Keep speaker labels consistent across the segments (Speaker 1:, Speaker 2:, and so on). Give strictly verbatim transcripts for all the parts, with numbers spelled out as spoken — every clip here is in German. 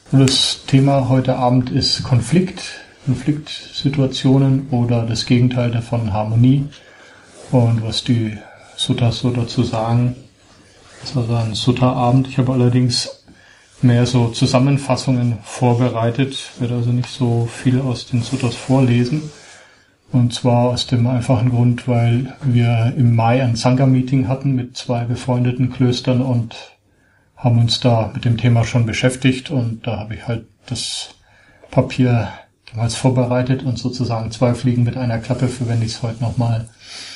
Speaker 1: Das Thema heute Abend ist Konflikt, Konfliktsituationen oder das Gegenteil davon, Harmonie. Und was die Suttas so dazu sagen. Das war so ein Sutta-Abend. Ich habe allerdings mehr so Zusammenfassungen vorbereitet. Ich werde also nicht so viel aus den Suttas vorlesen. Und zwar aus dem einfachen Grund, weil wir im Mai ein Sangha-Meeting hatten mit zwei befreundeten Klöstern und haben uns da mit dem Thema schon beschäftigt. Und da habe ich halt das Papier damals vorbereitet und sozusagen zwei Fliegen mit einer Klappe verwende ich es heute nochmal.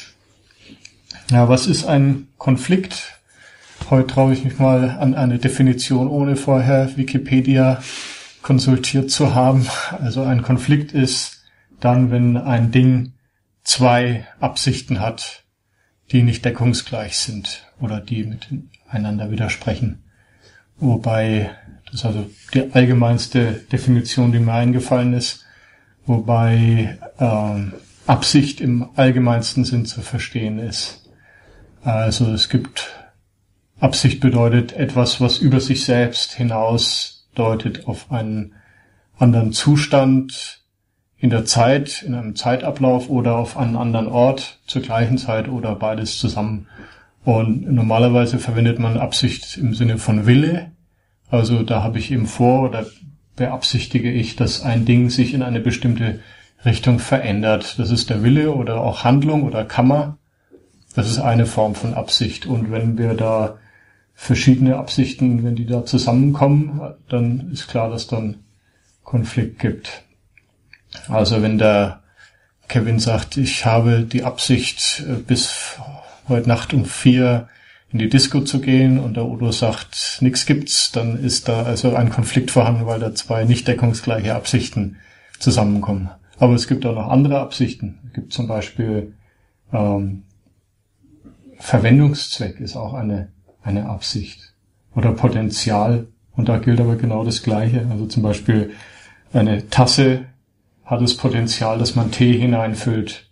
Speaker 1: Ja, was ist ein Konflikt? Heute traue ich mich mal an eine Definition, ohne vorher Wikipedia konsultiert zu haben. Also ein Konflikt ist dann, wenn ein Ding zwei Absichten hat, die nicht deckungsgleich sind oder die miteinander widersprechen. Wobei, das ist also die allgemeinste Definition, die mir eingefallen ist, wobei ähm, Absicht im allgemeinsten Sinn zu verstehen ist. Also es gibt, Absicht bedeutet etwas, was über sich selbst hinaus deutet auf einen anderen Zustand in der Zeit, in einem Zeitablauf oder auf einen anderen Ort zur gleichen Zeit oder beides zusammen. Und normalerweise verwendet man Absicht im Sinne von Wille. Also da habe ich eben vor oder beabsichtige ich, dass ein Ding sich in eine bestimmte Richtung verändert. Das ist der Wille oder auch Handlung oder Kamma. Das ist eine Form von Absicht. Und wenn wir da verschiedene Absichten, wenn die da zusammenkommen, dann ist klar, dass dann Konflikt gibt. Also wenn der Kevin sagt, ich habe die Absicht, bis heute Nacht um vier in die Disco zu gehen und der Udo sagt, nix gibt's, dann ist da also ein Konflikt vorhanden, weil da zwei nicht deckungsgleiche Absichten zusammenkommen. Aber es gibt auch noch andere Absichten. Es gibt zum Beispiel ähm, Verwendungszweck ist auch eine eine Absicht oder Potenzial. Und da gilt aber genau das Gleiche. Also zum Beispiel eine Tasse hat das Potenzial, dass man Tee hineinfüllt.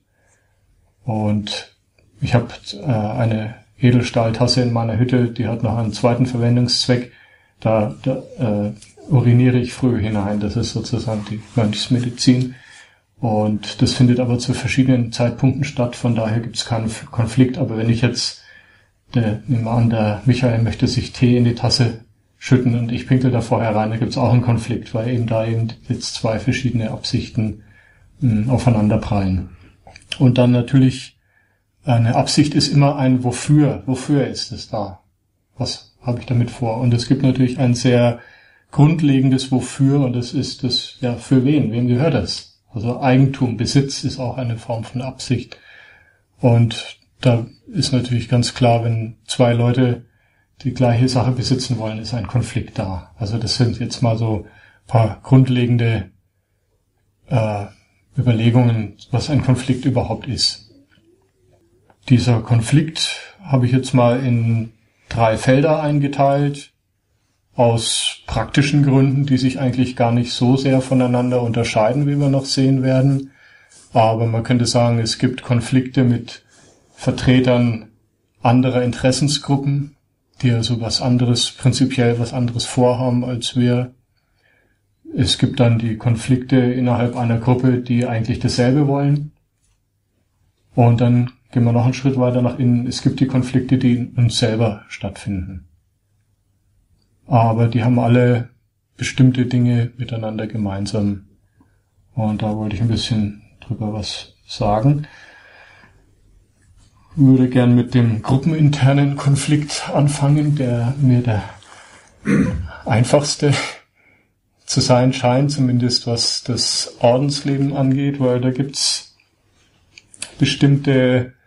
Speaker 1: Und ich habe äh, eine Edelstahltasse in meiner Hütte, die hat noch einen zweiten Verwendungszweck. Da, da äh, uriniere ich früh hinein. Das ist sozusagen die Mönchsmedizin. Und das findet aber zu verschiedenen Zeitpunkten statt. Von daher gibt es keinen Konflikt. Aber wenn ich jetzt, der, nehmen wir an, der Michael möchte sich Tee in die Tasse schütten und ich pinkel da vorher rein, da gibt es auch einen Konflikt, weil eben da eben jetzt zwei verschiedene Absichten mh, aufeinander prallen. Und dann natürlich, eine Absicht ist immer ein Wofür. Wofür ist es da? Was habe ich damit vor? Und es gibt natürlich ein sehr grundlegendes Wofür und das ist das, ja, für wen? Wem gehört das? Also Eigentum, Besitz ist auch eine Form von Absicht. Und da ist natürlich ganz klar, wenn zwei Leute die gleiche Sache besitzen wollen, ist ein Konflikt da. Also das sind jetzt mal so ein paar grundlegende äh, Überlegungen, was ein Konflikt überhaupt ist. Dieser Konflikt habe ich jetzt mal in drei Felder eingeteilt, aus praktischen Gründen, die sich eigentlich gar nicht so sehr voneinander unterscheiden, wie wir noch sehen werden. Aber man könnte sagen, es gibt Konflikte mit Vertretern anderer Interessensgruppen, die also was anderes, prinzipiell was anderes vorhaben als wir. Es gibt dann die Konflikte innerhalb einer Gruppe, die eigentlich dasselbe wollen. Und dann gehen wir noch einen Schritt weiter nach innen. Es gibt die Konflikte, die in uns selber stattfinden. Aber die haben alle bestimmte Dinge miteinander gemeinsam. Und da wollte ich ein bisschen drüber was sagen. Ich würde gern mit dem gruppeninternen Konflikt anfangen, der mir der einfachste zu sein scheint, zumindest was das Ordensleben angeht, weil da gibt's bestimmte,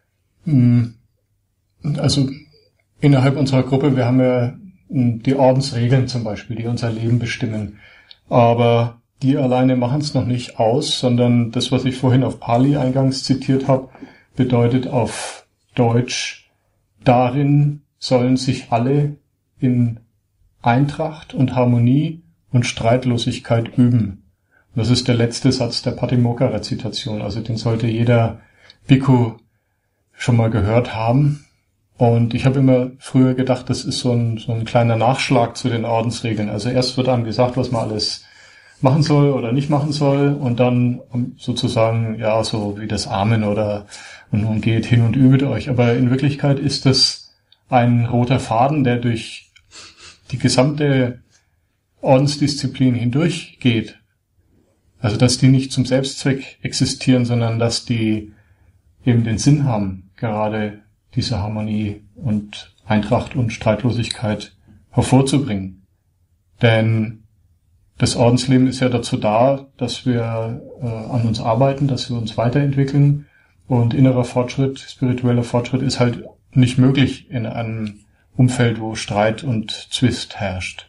Speaker 1: also innerhalb unserer Gruppe, wir haben ja die Ordensregeln zum Beispiel, die unser Leben bestimmen, aber die alleine machen es noch nicht aus, sondern das, was ich vorhin auf Pali eingangs zitiert habe, bedeutet auf Deutsch, darin sollen sich alle in Eintracht und Harmonie und Streitlosigkeit üben. Das ist der letzte Satz der Patimokkha-Rezitation, also den sollte jeder Bhikkhu schon mal gehört haben. Und ich habe immer früher gedacht, das ist so ein, so ein kleiner Nachschlag zu den Ordensregeln. Also erst wird einem gesagt, was man alles machen soll oder nicht machen soll und dann sozusagen, ja, so wie das Amen oder und nun geht hin und übt euch. Aber in Wirklichkeit ist das ein roter Faden, der durch die gesamte Ordensdisziplin hindurchgeht. Also, dass die nicht zum Selbstzweck existieren, sondern dass die eben den Sinn haben, gerade diese Harmonie und Eintracht und Streitlosigkeit hervorzubringen. Denn das Ordensleben ist ja dazu da, dass wir äh, an uns arbeiten, dass wir uns weiterentwickeln und innerer Fortschritt, spiritueller Fortschritt ist halt nicht möglich in einem Umfeld, wo Streit und Zwist herrscht.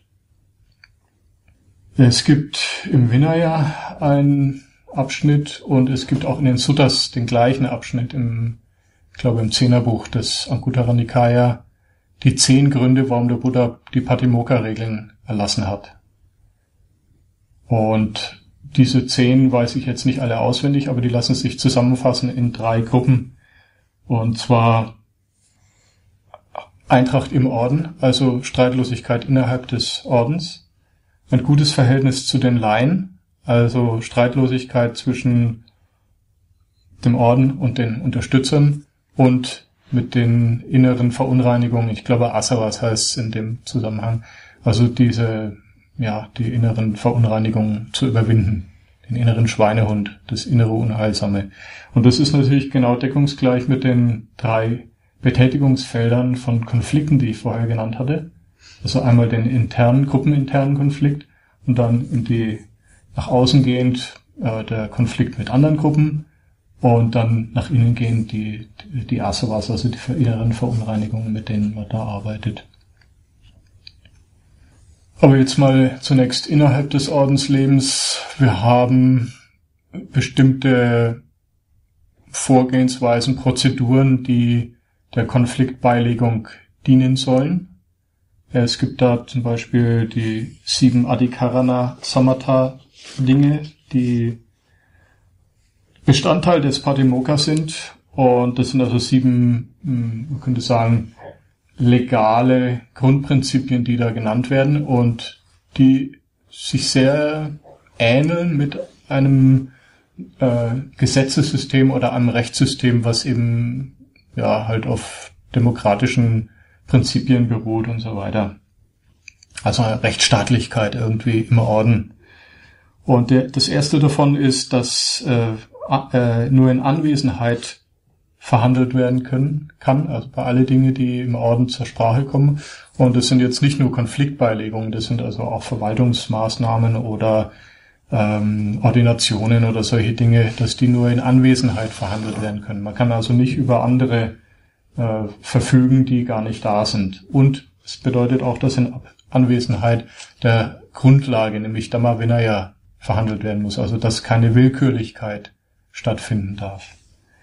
Speaker 1: Es gibt im Vinaya einen Abschnitt und es gibt auch in den Suttas den gleichen Abschnitt im, ich glaube im Zehnerbuch des Anguttara Nikaya, die zehn Gründe, warum der Buddha die Patimokkha-Regeln erlassen hat. Und diese zehn weiß ich jetzt nicht alle auswendig, aber die lassen sich zusammenfassen in drei Gruppen. Und zwar Eintracht im Orden, also Streitlosigkeit innerhalb des Ordens. Ein gutes Verhältnis zu den Laien, also Streitlosigkeit zwischen dem Orden und den Unterstützern und mit den inneren Verunreinigungen, ich glaube Asavas heißt es in dem Zusammenhang, also diese ja, die inneren Verunreinigungen zu überwinden, den inneren Schweinehund, das innere Unheilsame. Und das ist natürlich genau deckungsgleich mit den drei Betätigungsfeldern von Konflikten, die ich vorher genannt hatte. Also einmal den internen, gruppeninternen Konflikt und dann in die nach außen gehend äh, der Konflikt mit anderen Gruppen und dann nach innen gehend die, die Asavas, also die inneren Verunreinigungen, mit denen man da arbeitet. Aber jetzt mal zunächst innerhalb des Ordenslebens. Wir haben bestimmte Vorgehensweisen, Prozeduren, die der Konfliktbeilegung dienen sollen. Es gibt da zum Beispiel die sieben Adhikarana Samatha Dinge, die Bestandteil des Patimokkha sind. Und das sind also sieben, man könnte sagen, legale Grundprinzipien, die da genannt werden und die sich sehr ähneln mit einem äh, Gesetzessystem oder einem Rechtssystem, was eben ja halt auf demokratischen Prinzipien beruht und so weiter. Also eine Rechtsstaatlichkeit irgendwie im Orden. Und der, das erste davon ist, dass äh, äh, nur in Anwesenheit verhandelt werden können kann, also bei alle Dinge, die im Orden zur Sprache kommen. Und das sind jetzt nicht nur Konfliktbeilegungen, das sind also auch Verwaltungsmaßnahmen oder ähm, Ordinationen oder solche Dinge, dass die nur in Anwesenheit verhandelt werden können. Man kann also nicht über andere äh, verfügen, die gar nicht da sind. Und es bedeutet auch, dass in Anwesenheit der Grundlage, nämlich Dhamma Vinaya, verhandelt werden muss, also dass keine Willkürlichkeit stattfinden darf.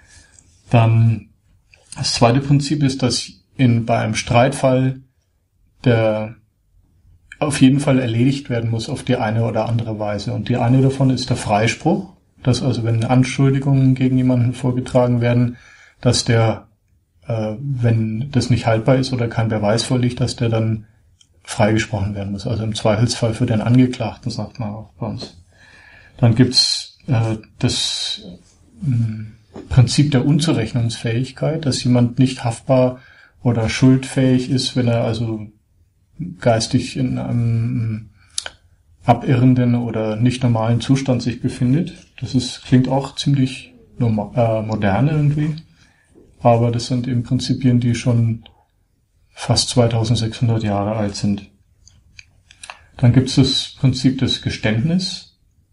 Speaker 1: Dann das zweite Prinzip ist, dass in bei einem Streitfall der auf jeden Fall erledigt werden muss auf die eine oder andere Weise. Und die eine davon ist der Freispruch, dass also wenn Anschuldigungen gegen jemanden vorgetragen werden, dass der, äh, wenn das nicht haltbar ist oder kein Beweis vorliegt, dass der dann freigesprochen werden muss. Also im Zweifelsfall für den Angeklagten, sagt man auch bei uns. Dann gibt's äh, das mh, Prinzip der Unzurechnungsfähigkeit, dass jemand nicht haftbar oder schuldfähig ist, wenn er also geistig in einem abirrenden oder nicht normalen Zustand sich befindet. Das ist, klingt auch ziemlich normal, äh, modern irgendwie, aber das sind eben Prinzipien, die schon fast zweitausendsechshundert Jahre alt sind. Dann gibt es das Prinzip des Geständnisses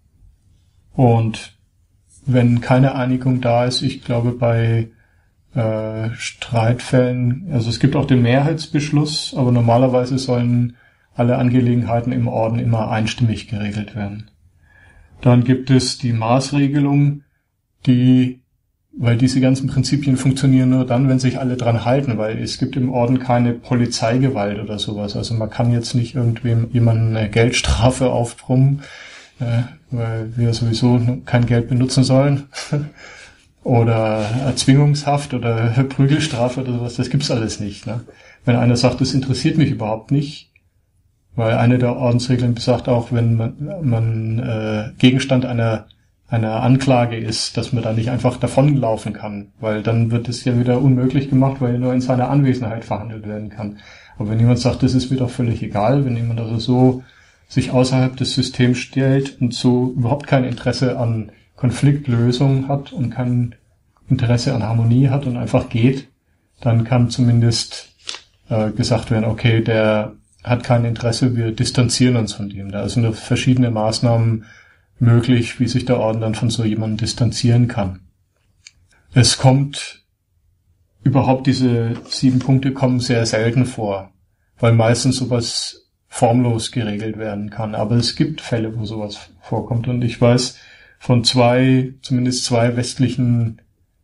Speaker 1: und wenn keine Einigung da ist, ich glaube bei äh, Streitfällen, also es gibt auch den Mehrheitsbeschluss, aber normalerweise sollen alle Angelegenheiten im Orden immer einstimmig geregelt werden. Dann gibt es die Maßregelung, die, weil diese ganzen Prinzipien funktionieren nur dann, wenn sich alle dran halten, weil es gibt im Orden keine Polizeigewalt oder sowas. Also man kann jetzt nicht irgendwem jemanden eine Geldstrafe aufbrummen, äh, weil wir sowieso kein Geld benutzen sollen. oder Erzwingungshaft oder Prügelstrafe oder sowas, das gibt's alles nicht. Ne? Wenn einer sagt, das interessiert mich überhaupt nicht, weil eine der Ordensregeln besagt auch, wenn man, man äh, Gegenstand einer einer Anklage ist, dass man da nicht einfach davonlaufen kann, weil dann wird es ja wieder unmöglich gemacht, weil nur in seiner Anwesenheit verhandelt werden kann. Aber wenn jemand sagt, das ist mir doch völlig egal, wenn jemand also so sich außerhalb des Systems stellt und so überhaupt kein Interesse an Konfliktlösung hat und kein Interesse an Harmonie hat und einfach geht, dann kann zumindest äh, gesagt werden, okay, der hat kein Interesse, wir distanzieren uns von dem. Da sind verschiedene Maßnahmen möglich, wie sich der Orden dann von so jemandem distanzieren kann. Es kommt überhaupt, diese sieben Punkte kommen sehr selten vor, weil meistens sowas formlos geregelt werden kann. Aber es gibt Fälle, wo sowas vorkommt. Und ich weiß von zwei, zumindest zwei westlichen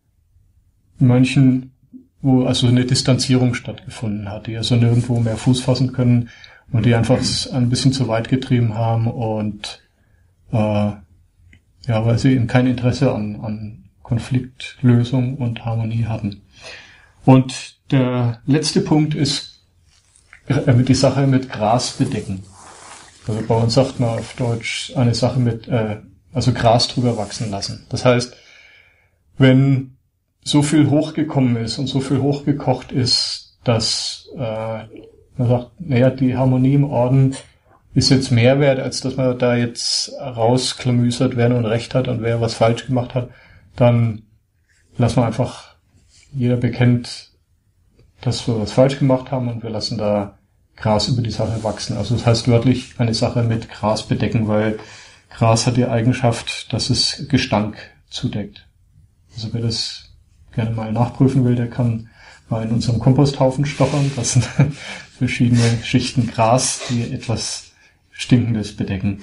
Speaker 1: Mönchen, wo also eine Distanzierung stattgefunden hat, die also nirgendwo mehr Fuß fassen können und die einfach ein bisschen zu weit getrieben haben und äh, ja, weil sie eben kein Interesse an, an Konfliktlösung und Harmonie hatten. Und der letzte Punkt ist äh, die Sache mit Gras bedecken. Also bei uns sagt man auf Deutsch eine Sache mit, äh, also Gras drüber wachsen lassen. Das heißt, wenn so viel hochgekommen ist und so viel hochgekocht ist, dass äh, man sagt, naja, die Harmonie im Orden ist jetzt mehr wert, als dass man da jetzt rausklamüsert, wer nun recht hat und wer was falsch gemacht hat, dann lassen wir einfach, jeder bekennt, dass wir was falsch gemacht haben und wir lassen da Gras über die Sache wachsen. Also das heißt wörtlich eine Sache mit Gras bedecken, weil Gras hat die Eigenschaft, dass es Gestank zudeckt. Also wer das gerne mal nachprüfen will, der kann mal in unserem Komposthaufen stochern. Das sind verschiedene Schichten Gras, die etwas Stinkendes bedecken.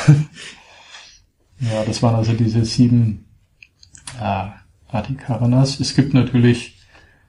Speaker 1: Ja, das waren also diese sieben äh, Adhikaranas. Es gibt natürlich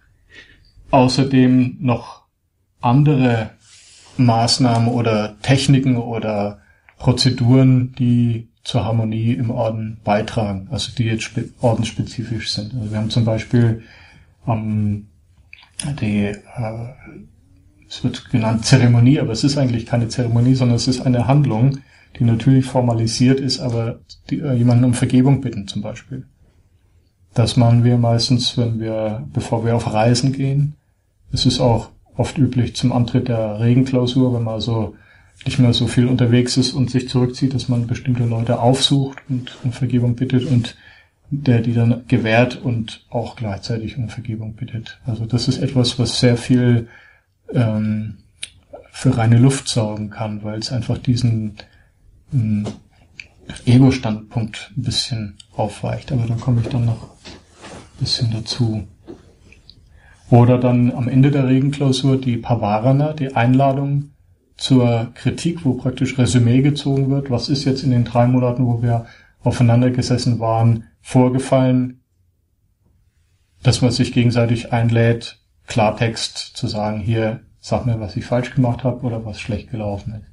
Speaker 1: außerdem noch andere Maßnahmen oder Techniken oder Prozeduren, die zur Harmonie im Orden beitragen, also die jetzt spe- ordensspezifisch sind. Also wir haben zum Beispiel ähm, die äh, es wird genannt Zeremonie, aber es ist eigentlich keine Zeremonie, sondern es ist eine Handlung, die natürlich formalisiert ist, aber die, äh, jemanden um Vergebung bitten zum Beispiel. Das machen wir meistens, wenn wir, bevor wir auf Reisen gehen. Es ist auch oft üblich zum Antritt der Regenklausur, wenn man also nicht mehr so viel unterwegs ist und sich zurückzieht, dass man bestimmte Leute aufsucht und um Vergebung bittet und der die dann gewährt und auch gleichzeitig um Vergebung bittet. Also das ist etwas, was sehr viel ähm, für reine Luft sorgen kann, weil es einfach diesen ähm, Ego-Standpunkt ein bisschen aufweicht. Aber da komme ich dann noch ein bisschen dazu. Oder dann am Ende der Regenklausur die Pavarana, die Einladung zur Kritik, wo praktisch Resümee gezogen wird. Was ist jetzt in den drei Monaten, wo wir aufeinander gesessen waren, vorgefallen, dass man sich gegenseitig einlädt, Klartext zu sagen, hier, sag mir, was ich falsch gemacht habe oder was schlecht gelaufen ist.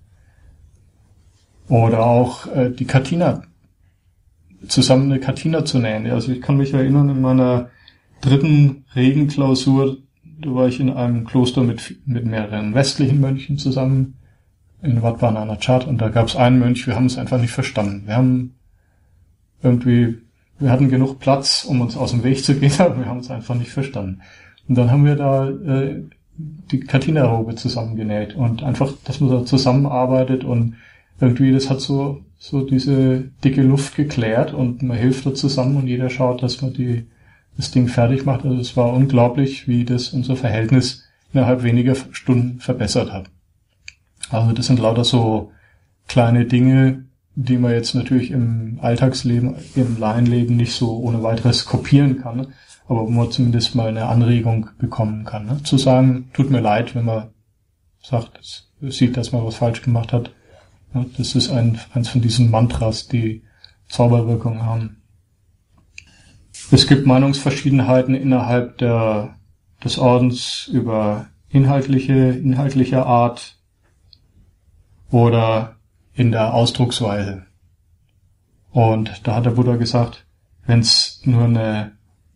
Speaker 1: Oder auch äh, die Katina, zusammen eine Katina zu nähen. Also ich kann mich erinnern, in meiner dritten Regenklausur, da war ich in einem Kloster mit mit mehreren westlichen Mönchen zusammen in Wat Pah Nanachat und da gab es einen Mönch, wir haben es einfach nicht verstanden. Wir haben irgendwie, wir hatten genug Platz, um uns aus dem Weg zu gehen, aber wir haben es einfach nicht verstanden. Und dann haben wir da äh, die Katina-Robe zusammengenäht und einfach, dass man da zusammenarbeitet und irgendwie, das hat so so diese dicke Luft geklärt und man hilft da zusammen und jeder schaut, dass man die das Ding fertig macht. Also es war unglaublich, wie das unser Verhältnis innerhalb weniger Stunden verbessert hat. Also das sind lauter so kleine Dinge, die man jetzt natürlich im Alltagsleben, im Laienleben nicht so ohne weiteres kopieren kann, ne? Aber wo man zumindest mal eine Anregung bekommen kann. Ne? Zu sagen, tut mir leid, wenn man sagt, sieht, dass man was falsch gemacht hat. Ja, das ist ein, eins von diesen Mantras, die Zauberwirkung haben. Es gibt Meinungsverschiedenheiten innerhalb der, des Ordens über inhaltliche, inhaltlicher Art oder in der Ausdrucksweise. Und da hat der Buddha gesagt, wenn es nur eine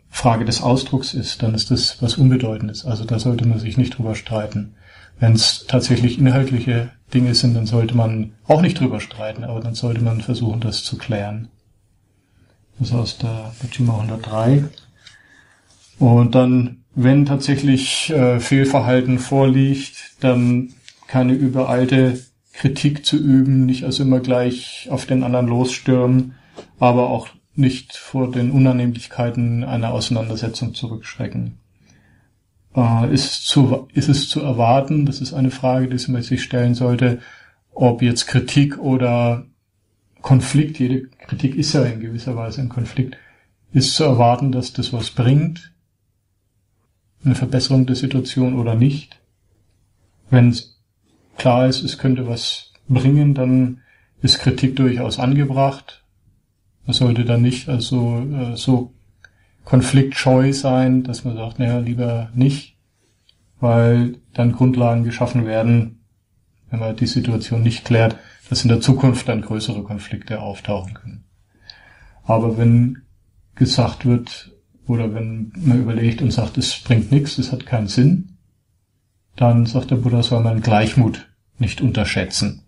Speaker 1: Frage des Ausdrucks ist, dann ist das was Unbedeutendes. Also da sollte man sich nicht drüber streiten. Wenn es tatsächlich inhaltliche Dinge sind, dann sollte man auch nicht drüber streiten, aber dann sollte man versuchen, das zu klären. Das ist aus der Majjhima hundertdrei. Und dann, wenn tatsächlich äh, Fehlverhalten vorliegt, dann keine übereilte Kritik zu üben, nicht also immer gleich auf den anderen losstürmen, aber auch nicht vor den Unannehmlichkeiten einer Auseinandersetzung zurückschrecken. Äh, ist, zu, ist es zu erwarten, das ist eine Frage, die man sich stellen sollte, ob jetzt Kritik oder Konflikt, jede Kritik ist ja in gewisser Weise ein Konflikt, ist zu erwarten, dass das was bringt, eine Verbesserung der Situation oder nicht. Wenn klar ist, es könnte was bringen, dann ist Kritik durchaus angebracht. Man sollte dann nicht also äh, so konfliktscheu sein, dass man sagt, naja, lieber nicht, weil dann Grundlagen geschaffen werden, wenn man die Situation nicht klärt, dass in der Zukunft dann größere Konflikte auftauchen können. Aber wenn gesagt wird, oder wenn man überlegt und sagt, es bringt nichts, es hat keinen Sinn, dann sagt der Buddha, soll man Gleichmut nicht unterschätzen.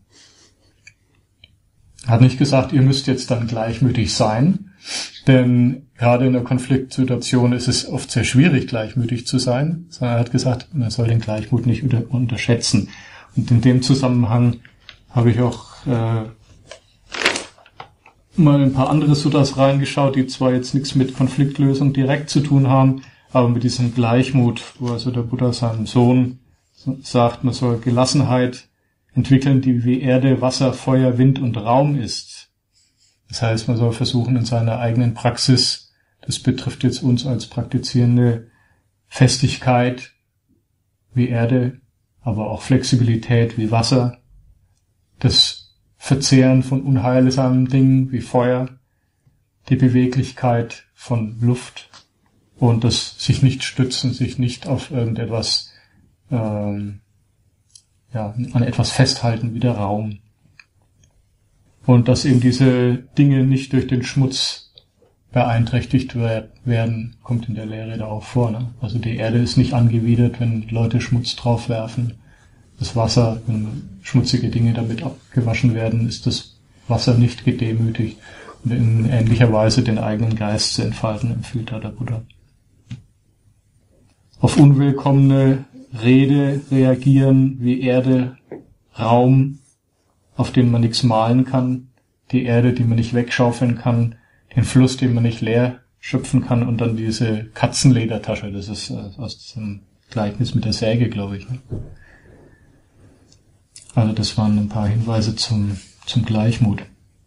Speaker 1: Hat nicht gesagt, ihr müsst jetzt dann gleichmütig sein, denn gerade in einer Konfliktsituation ist es oft sehr schwierig, gleichmütig zu sein, sondern er hat gesagt, man soll den Gleichmut nicht unter- unterschätzen. Und in dem Zusammenhang habe ich auch äh, mal ein paar andere Suttas reingeschaut, die zwar jetzt nichts mit Konfliktlösung direkt zu tun haben, aber mit diesem Gleichmut, wo also der Buddha seinem Sohn sagt, man soll Gelassenheit entwickeln, die wie Erde, Wasser, Feuer, Wind und Raum ist. Das heißt, man soll versuchen, in seiner eigenen Praxis, das betrifft jetzt uns als praktizierende Festigkeit wie Erde, aber auch Flexibilität wie Wasser, das Verzehren von unheilsamen Dingen wie Feuer, die Beweglichkeit von Luft und das sich nicht stützen, sich nicht auf irgendetwas, ähm, ja, an etwas festhalten wie der Raum. Und dass eben diese Dinge nicht durch den Schmutz beeinträchtigt werden, kommt in der Lehre da auch vor. Ne? Also die Erde ist nicht angewidert, wenn Leute Schmutz drauf werfen. Das Wasser, wenn schmutzige Dinge damit abgewaschen werden, ist das Wasser nicht gedemütigt. Und in ähnlicher Weise den eigenen Geist zu entfalten, empfiehlt da der Buddha. Auf unwillkommene Rede reagieren wie Erde, Raum, auf den man nichts malen kann, die Erde, die man nicht wegschaufeln kann, den Fluss, den man nicht leer schöpfen kann und dann diese Katzenledertasche, das ist aus diesem Gleichnis mit der Säge, glaube ich. Ne? Also das waren ein paar Hinweise zum, zum Gleichmut.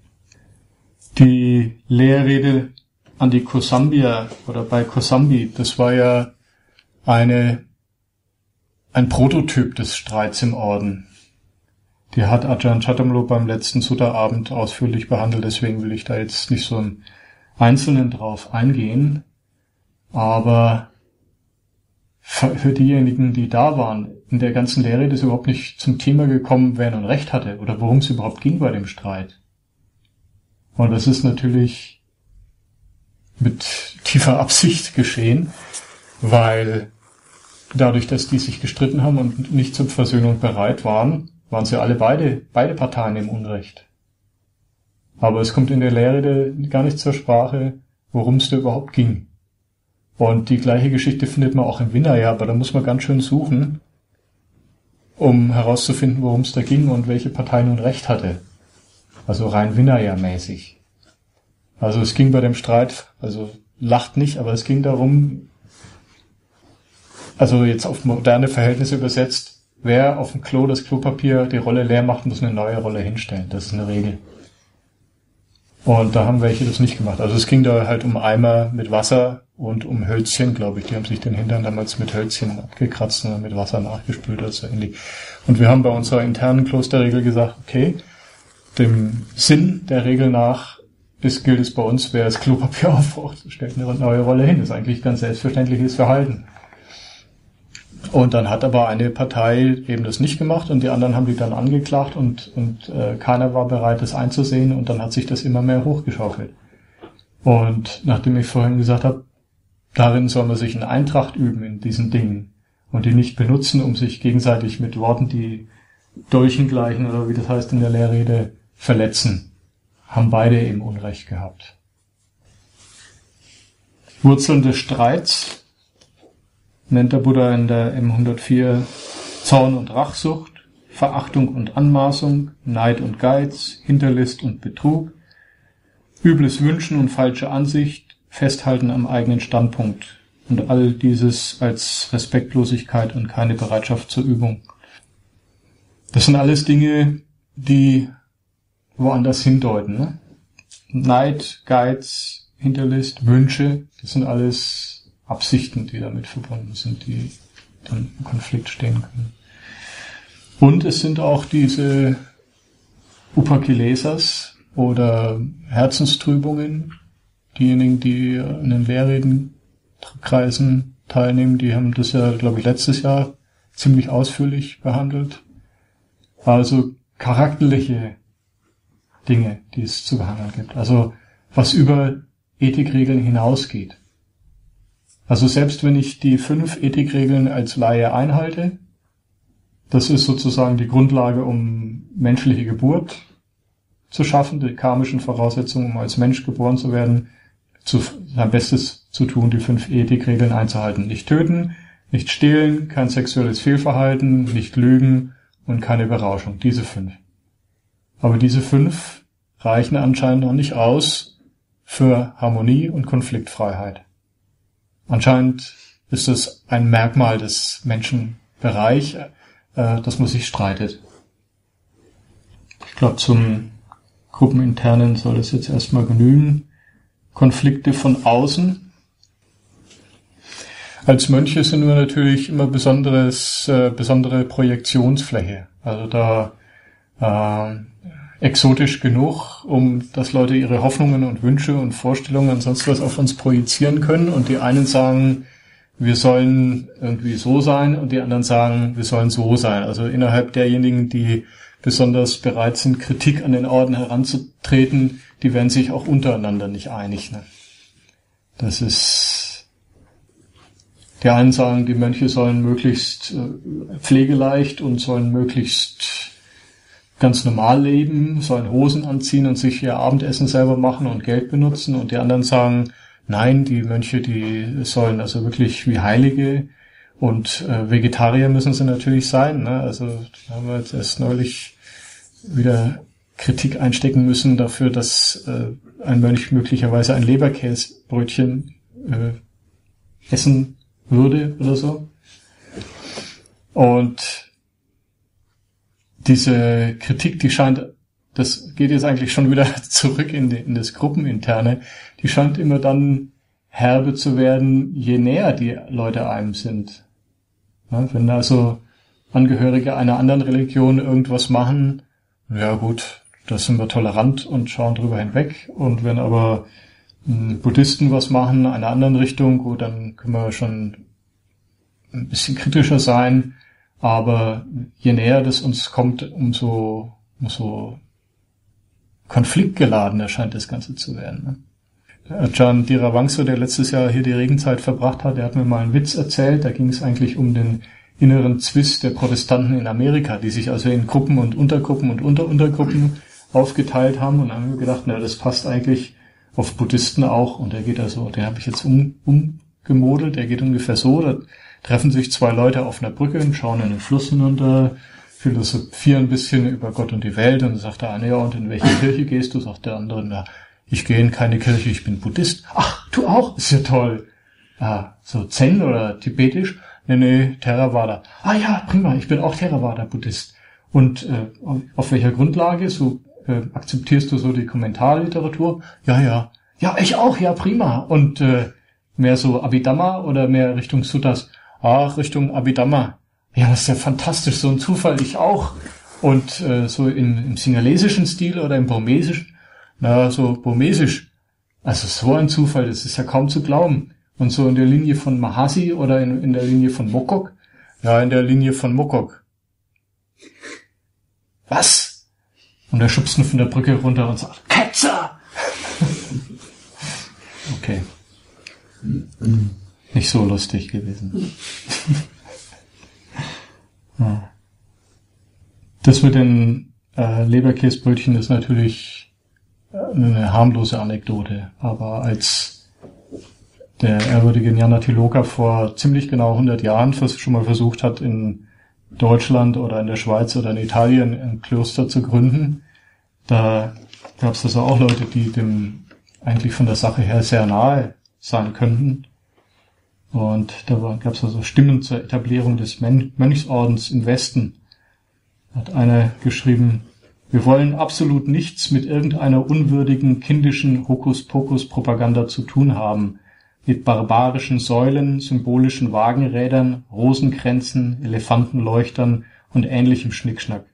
Speaker 1: Die Lehrrede an die Kosambia oder bei Kosambi, das war ja eine, ein Prototyp des Streits im Orden. Die hat Ajahn Chadamlo beim letzten Sutta-Abend ausführlich behandelt, deswegen will ich da jetzt nicht so im Einzelnen drauf eingehen. Aber für diejenigen, die da waren, in der ganzen Lehrrede ist überhaupt nicht zum Thema gekommen, wer nun Recht hatte oder worum es überhaupt ging bei dem Streit. Und das ist natürlich mit tiefer Absicht geschehen, weil dadurch, dass die sich gestritten haben und nicht zur Versöhnung bereit waren, waren sie alle beide, beide Parteien im Unrecht. Aber es kommt in der Lehrrede gar nicht zur Sprache, worum es da überhaupt ging. Und die gleiche Geschichte findet man auch im Vinaya, aber da muss man ganz schön suchen, um herauszufinden, worum es da ging und welche Partei nun Recht hatte. Also rein Vinaya-mäßig. Also es ging bei dem Streit, also lacht nicht, aber es ging darum, also jetzt auf moderne Verhältnisse übersetzt, wer auf dem Klo das Klopapier die Rolle leer macht, muss eine neue Rolle hinstellen. Das ist eine Regel. Und da haben welche das nicht gemacht. Also es ging da halt um Eimer mit Wasser und um Hölzchen, glaube ich. Die haben sich den Hintern damals mit Hölzchen abgekratzt und mit Wasser nachgespült oder so ähnlich. Und wir haben bei unserer internen Klosterregel gesagt, okay, dem Sinn der Regel nach ist, gilt es bei uns, wer das Klopapier aufbraucht, stellt eine neue Rolle hin. Das ist eigentlich ganz selbstverständliches Verhalten. Und dann hat aber eine Partei eben das nicht gemacht und die anderen haben die dann angeklagt und, und äh, keiner war bereit, das einzusehen und dann hat sich das immer mehr hochgeschaukelt. Und nachdem ich vorhin gesagt habe, darin soll man sich in Eintracht üben in diesen Dingen und die nicht benutzen, um sich gegenseitig mit Worten, die Dolchen gleichen oder wie das heißt in der Lehrrede, verletzen. Haben beide eben Unrecht gehabt. Wurzeln des Streits nennt der Buddha in der M hundertvier Zorn und Rachsucht, Verachtung und Anmaßung, Neid und Geiz, Hinterlist und Betrug, übles Wünschen und falsche Ansicht, Festhalten am eigenen Standpunkt und all dieses als Respektlosigkeit und keine Bereitschaft zur Übung. Das sind alles Dinge, die woanders hindeuten. Ne? Neid, Geiz, Hinterlist, Wünsche, das sind alles Absichten, die damit verbunden sind, die dann im Konflikt stehen können. Und es sind auch diese Upakilesas oder Herzenstrübungen. Diejenigen, die in den Lehrredenkreisen teilnehmen, die haben das ja, glaube ich, letztes Jahr ziemlich ausführlich behandelt. Also charakterliche Dinge, die es zu behandeln gibt. Also was über Ethikregeln hinausgeht. Also selbst wenn ich die fünf Ethikregeln als Laie einhalte, das ist sozusagen die Grundlage, um menschliche Geburt zu schaffen, die karmischen Voraussetzungen, um als Mensch geboren zu werden, zu, sein Bestes zu tun, die fünf Ethikregeln einzuhalten. Nicht töten, nicht stehlen, kein sexuelles Fehlverhalten, nicht lügen und keine Berauschung. Diese fünf. Aber diese fünf reichen anscheinend noch nicht aus für Harmonie und Konfliktfreiheit. Anscheinend ist es ein Merkmal des Menschenbereich, äh, dass man sich streitet. Ich glaube, zum Gruppeninternen soll es jetzt erstmal genügen. Konflikte von außen. Als Mönche sind wir natürlich immer besonderes, äh, besondere Projektionsfläche. Also da äh, exotisch genug, um dass Leute ihre Hoffnungen und Wünsche und Vorstellungen und sonst was auf uns projizieren können. Und die einen sagen, wir sollen irgendwie so sein und die anderen sagen, wir sollen so sein. Also innerhalb derjenigen, die besonders bereit sind, Kritik an den Orden heranzutreten, die werden sich auch untereinander nicht einig. Ne? Das ist, die einen sagen, die Mönche sollen möglichst äh, pflegeleicht und sollen möglichst ganz normal leben, sollen Hosen anziehen und sich ihr Abendessen selber machen und Geld benutzen. Und die anderen sagen, nein, die Mönche, die sollen also wirklich wie Heilige und äh, Vegetarier müssen sie natürlich sein. Ne? Also da haben wir jetzt erst neulich wieder Kritik einstecken müssen dafür, dass äh, ein Mönch möglicherweise ein Leberkäsbrötchen äh, essen würde oder so. Und diese Kritik, die scheint, das geht jetzt eigentlich schon wieder zurück in, die, in das Gruppeninterne, die scheint immer dann herbe zu werden, je näher die Leute einem sind. Ja, wenn also Angehörige einer anderen Religion irgendwas machen, ja gut, da sind wir tolerant und schauen drüber hinweg. Und wenn aber m, Buddhisten was machen, einer anderen Richtung, gut, dann können wir schon ein bisschen kritischer sein. Aber je näher das uns kommt, umso, umso konfliktgeladener scheint das Ganze zu werden. Ne? Ajahn Dhiravangso, der letztes Jahr hier die Regenzeit verbracht hat, der hat mir mal einen Witz erzählt. Da ging es eigentlich um den inneren Zwist der Protestanten in Amerika, die sich also in Gruppen und Untergruppen und Unteruntergruppen aufgeteilt haben. Und dann haben wir gedacht, na, das passt eigentlich auf Buddhisten auch. Und der geht also, den habe ich jetzt um, umgemodelt, der geht ungefähr so, da treffen sich zwei Leute auf einer Brücke und schauen in den Fluss hinunter, philosophieren ein bisschen über Gott und die Welt. Und dann sagt der eine, ja, und in welche Kirche gehst du? Sagt der andere, na, ich gehe in keine Kirche, ich bin Buddhist. Ach, du auch? Ist ja toll. Ah, so Zen oder tibetisch? Nee, nee, Theravada. Ah ja, prima, ich bin auch Theravada-Buddhist. Und äh, auf welcher Grundlage? So äh, akzeptierst du so die Kommentarliteratur? Ja, ja. Ja, ich auch, ja, prima. Und äh, mehr so Abhidhamma oder mehr Richtung Suttas? Ach, Richtung Abhidhamma. Ja, das ist ja fantastisch, so ein Zufall, ich auch. Und äh, so in, im singalesischen Stil oder im burmesischen? Na, so burmesisch. Also so ein Zufall, das ist ja kaum zu glauben. Und so in der Linie von Mahasi oder in, in der Linie von Mokok? Ja, in der Linie von Mokok. Was? Und er schubst ihn von der Brücke runter und sagt, Ketzer! Okay. nicht so lustig gewesen. Ja. Das mit den äh, Leberkäsbrötchen ist natürlich eine harmlose Anekdote, aber als der ehrwürdige Jan Atiloka vor ziemlich genau hundert Jahren schon mal versucht hat, in Deutschland oder in der Schweiz oder in Italien ein Kloster zu gründen, da gab es also auch Leute, die dem eigentlich von der Sache her sehr nahe sein könnten. Und da gab es also Stimmen zur Etablierung des Mönchsordens im Westen. Da hat einer geschrieben: Wir wollen absolut nichts mit irgendeiner unwürdigen, kindischen Hokuspokus-Propaganda zu tun haben, mit barbarischen Säulen, symbolischen Wagenrädern, Rosenkränzen, Elefantenleuchtern und ähnlichem Schnickschnack.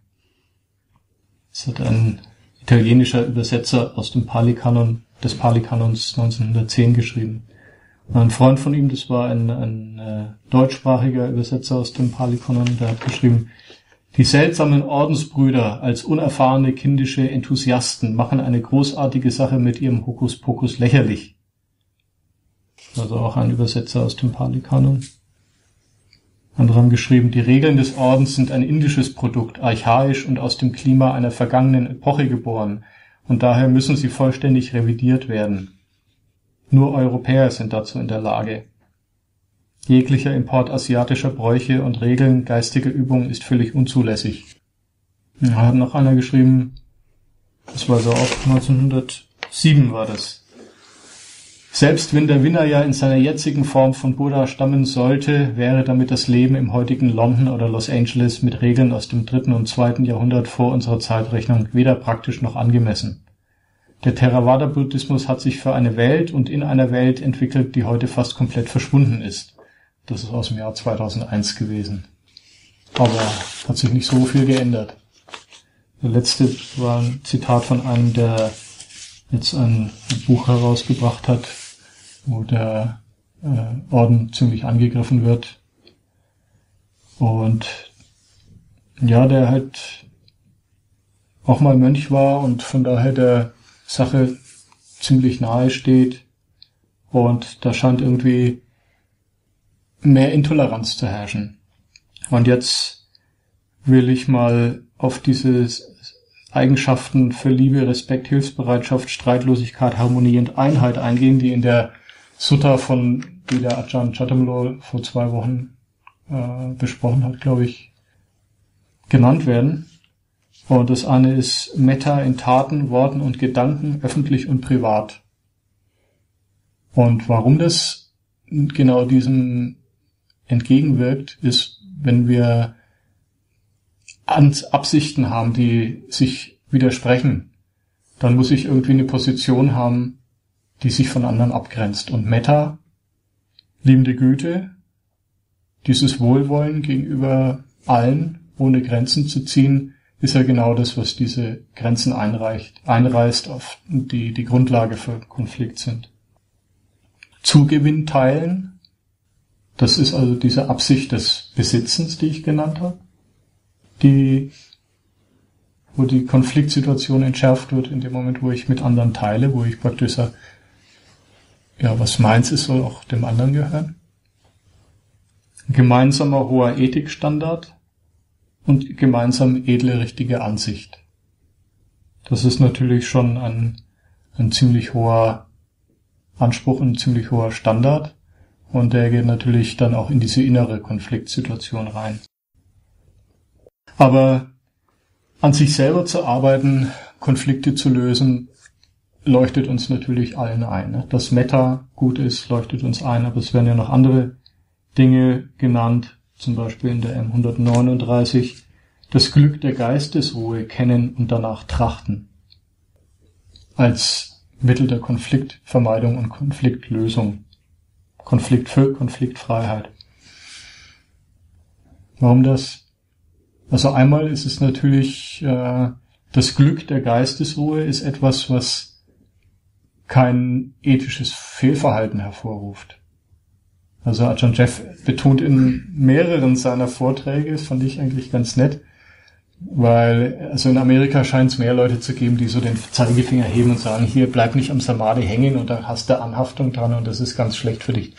Speaker 1: Das hat ein italienischer Übersetzer aus dem Pali-Kanon, des Pali-Kanons neunzehnhundertzehn geschrieben. Und ein Freund von ihm, das war ein, ein äh, deutschsprachiger Übersetzer aus dem Pali-Kanon, der hat geschrieben: Die seltsamen Ordensbrüder als unerfahrene kindische Enthusiasten machen eine großartige Sache mit ihrem Hokuspokus lächerlich. Also auch ein Übersetzer aus dem Pali-Kanon. Andere haben geschrieben: Die Regeln des Ordens sind ein indisches Produkt, archaisch und aus dem Klima einer vergangenen Epoche geboren, und daher müssen sie vollständig revidiert werden. Nur Europäer sind dazu in der Lage. Jeglicher Import asiatischer Bräuche und Regeln geistiger Übung ist völlig unzulässig. Da hat noch einer geschrieben, das war so auch neunzehnhundertsieben war das. Selbst wenn der Vinaya in seiner jetzigen Form von Buddha stammen sollte, wäre damit das Leben im heutigen London oder Los Angeles mit Regeln aus dem dritten und zweiten Jahrhundert vor unserer Zeitrechnung weder praktisch noch angemessen. Der Theravada-Buddhismus hat sich für eine Welt und in einer Welt entwickelt, die heute fast komplett verschwunden ist. Das ist aus dem Jahr zweitausendeins gewesen. Aber hat sich nicht so viel geändert. Der letzte war ein Zitat von einem, der jetzt ein Buch herausgebracht hat, wo der äh, Orden ziemlich angegriffen wird. Und ja, der halt auch mal Mönch war und von daher der Sache ziemlich nahe steht. Und da scheint irgendwie mehr Intoleranz zu herrschen. Und jetzt will ich mal auf diese Eigenschaften für Liebe, Respekt, Hilfsbereitschaft, Streitlosigkeit, Harmonie und Einheit eingehen, die in der Sutta von, die der Ajahn Chatamlo vor zwei Wochen äh, besprochen hat, glaube ich, genannt werden. Und das eine ist Metta in Taten, Worten und Gedanken, öffentlich und privat. Und warum das genau diesem entgegenwirkt, ist, wenn wir Absichten haben, die sich widersprechen, dann muss ich irgendwie eine Position haben, die sich von anderen abgrenzt. Und Metta, liebende Güte, dieses Wohlwollen gegenüber allen, ohne Grenzen zu ziehen, ist ja genau das, was diese Grenzen einreicht, einreißt, auf die die Grundlage für Konflikt sind. Zugewinn teilen, das ist also diese Absicht des Besitzens, die ich genannt habe, die, wo die Konfliktsituation entschärft wird, in dem Moment, wo ich mit anderen teile, wo ich praktisch sage, ja, was meins ist, soll auch dem anderen gehören. Ein gemeinsamer hoher Ethikstandard und gemeinsam edle, richtige Ansicht. Das ist natürlich schon ein, ein ziemlich hoher Anspruch, ein ziemlich hoher Standard, und der geht natürlich dann auch in diese innere Konfliktsituation rein. Aber an sich selber zu arbeiten, Konflikte zu lösen, leuchtet uns natürlich allen ein. Dass Metta gut ist, leuchtet uns ein, aber es werden ja noch andere Dinge genannt, zum Beispiel in der M hundertneununddreißig, das Glück der Geistesruhe kennen und danach trachten, als Mittel der Konfliktvermeidung und Konfliktlösung. Konflikt für Konfliktfreiheit. Warum das? Also einmal ist es natürlich, äh, das Glück der Geistesruhe ist etwas, was kein ethisches Fehlverhalten hervorruft. Also Ajahn Jeff betont in mehreren seiner Vorträge, das fand ich eigentlich ganz nett, weil also in Amerika scheint es mehr Leute zu geben, die so den Zeigefinger heben und sagen, hier, bleib nicht am Samadhi hängen und da hast du Anhaftung dran und das ist ganz schlecht für dich.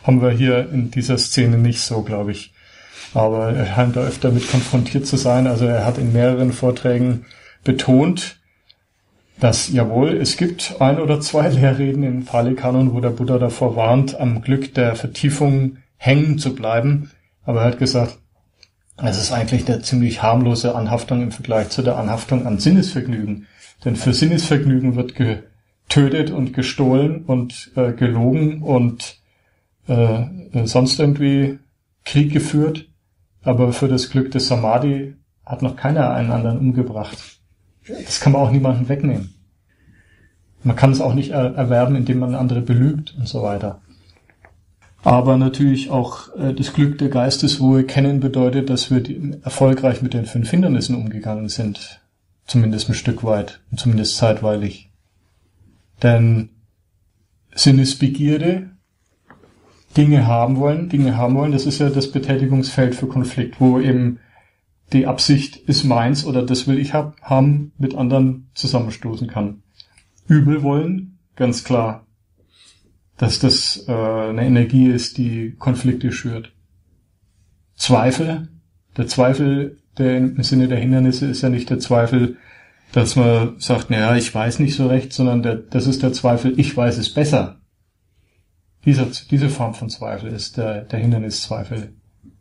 Speaker 1: haben wir hier in dieser Szene nicht so, glaube ich. Aber er scheint da öfter mit konfrontiert zu sein. Also er hat in mehreren Vorträgen betont, dass, jawohl, es gibt ein oder zwei Lehrreden im Pali-Kanon, wo der Buddha davor warnt, am Glück der Vertiefung hängen zu bleiben. Aber er hat gesagt, es ist eigentlich eine ziemlich harmlose Anhaftung im Vergleich zu der Anhaftung an Sinnesvergnügen. Denn für Sinnesvergnügen wird getötet und gestohlen und äh, gelogen und äh, sonst irgendwie Krieg geführt. Aber für das Glück des Samadhi hat noch keiner einen anderen umgebracht. Das kann man auch niemandem wegnehmen. Man kann es auch nicht er- erwerben, indem man andere belügt und so weiter. Aber natürlich auch äh, das Glück der Geistesruhe kennen bedeutet, dass wir die, erfolgreich mit den fünf Hindernissen umgegangen sind. Zumindest ein Stück weit und zumindest zeitweilig. Denn Sinnesbegierde, Dinge haben wollen, Dinge haben wollen, das ist ja das Betätigungsfeld für Konflikt, wo eben die Absicht ist meins oder das will ich hab, haben, mit anderen zusammenstoßen kann. Übel wollen, ganz klar, dass das äh, eine Energie ist, die Konflikte schürt. Zweifel, der Zweifel, der im Sinne der Hindernisse ist ja nicht der Zweifel, dass man sagt, naja, ich weiß nicht so recht, sondern der, das ist der Zweifel, ich weiß es besser. Diese, diese Form von Zweifel ist der, der Hinderniszweifel.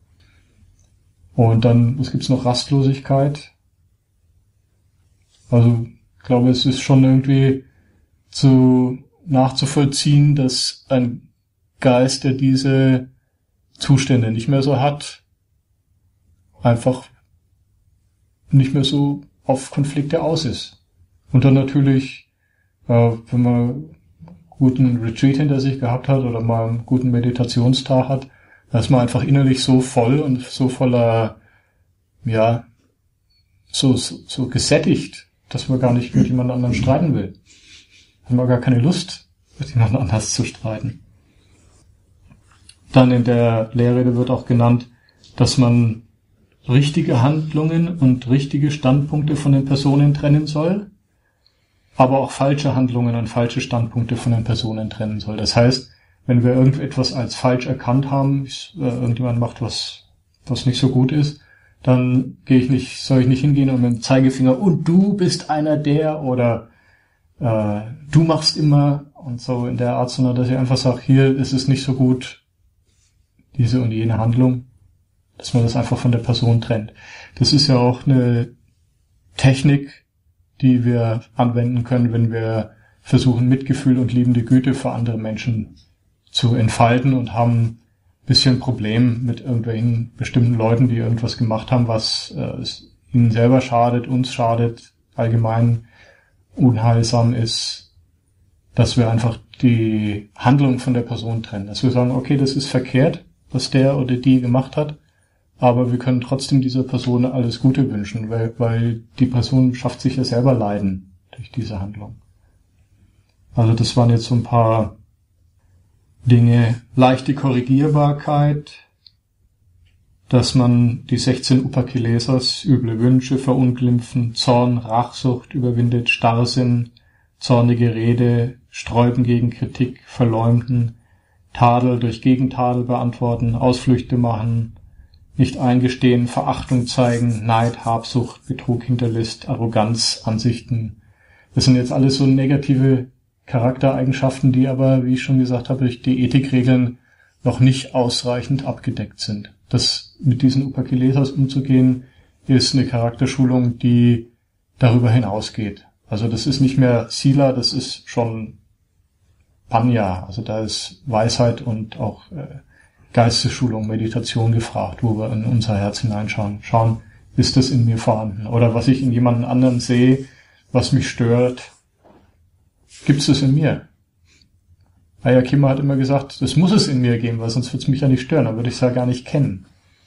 Speaker 1: Und dann, was gibt's noch? Rastlosigkeit. Also, ich glaube, es ist schon irgendwie zu nachzuvollziehen, dass ein Geist, der diese Zustände nicht mehr so hat, einfach nicht mehr so auf Konflikte aus ist. Und dann natürlich, äh, wenn man einen guten Retreat hinter sich gehabt hat oder mal einen guten Meditationstag hat, da ist man einfach innerlich so voll und so voller, ja, so, so, so gesättigt, dass man gar nicht mit jemand anderem streiten will. Hat man gar keine Lust, mit jemand anders zu streiten. Dann in der Lehrrede wird auch genannt, dass man richtige Handlungen und richtige Standpunkte von den Personen trennen soll, aber auch falsche Handlungen und falsche Standpunkte von den Personen trennen soll. Das heißt, wenn wir irgendetwas als falsch erkannt haben, äh, irgendjemand macht was, was nicht so gut ist, dann gehe ich nicht, soll ich nicht hingehen und mit dem Zeigefinger, und du bist einer der, oder äh, du machst immer und so in der Art, sondern dass ich einfach sage, hier ist es nicht so gut, diese und jene Handlung, dass man das einfach von der Person trennt. Das ist ja auch eine Technik, die wir anwenden können, wenn wir versuchen, Mitgefühl und liebende Güte für andere Menschen zu entfalten und haben ein bisschen Problem mit irgendwelchen bestimmten Leuten, die irgendwas gemacht haben, was äh, ihnen selber schadet, uns schadet, allgemein unheilsam ist, dass wir einfach die Handlung von der Person trennen. Dass wir sagen, okay, das ist verkehrt, was der oder die gemacht hat, aber wir können trotzdem dieser Person alles Gute wünschen, weil, weil die Person schafft sich ja selber Leiden durch diese Handlung. Also das waren jetzt so ein paar Dinge. Leichte Korrigierbarkeit, dass man die sechzehn Upakilesas, üble Wünsche, Verunglimpfen, Zorn, Rachsucht überwindet, Starrsinn, zornige Rede, Sträuben gegen Kritik, Verleumden, Tadel durch Gegentadel beantworten, Ausflüchte machen, nicht eingestehen, Verachtung zeigen, Neid, Habsucht, Betrug, Hinterlist, Arroganz, Ansichten. Das sind jetzt alles so negative Charaktereigenschaften, die aber, wie ich schon gesagt habe, durch die Ethikregeln noch nicht ausreichend abgedeckt sind. Das mit diesen Upakilesas umzugehen, ist eine Charakterschulung, die darüber hinausgeht. Also das ist nicht mehr Sila, das ist schon Panya. Also da ist Weisheit und auch äh, Geistesschulung, Meditation gefragt, wo wir in unser Herz hineinschauen. Schauen, ist das in mir vorhanden? Oder was ich in jemandem anderen sehe, was mich stört, gibt es das in mir? Ayakima hat immer gesagt, das muss es in mir geben, weil sonst wird es mich ja nicht stören, dann würde ich es ja gar nicht kennen.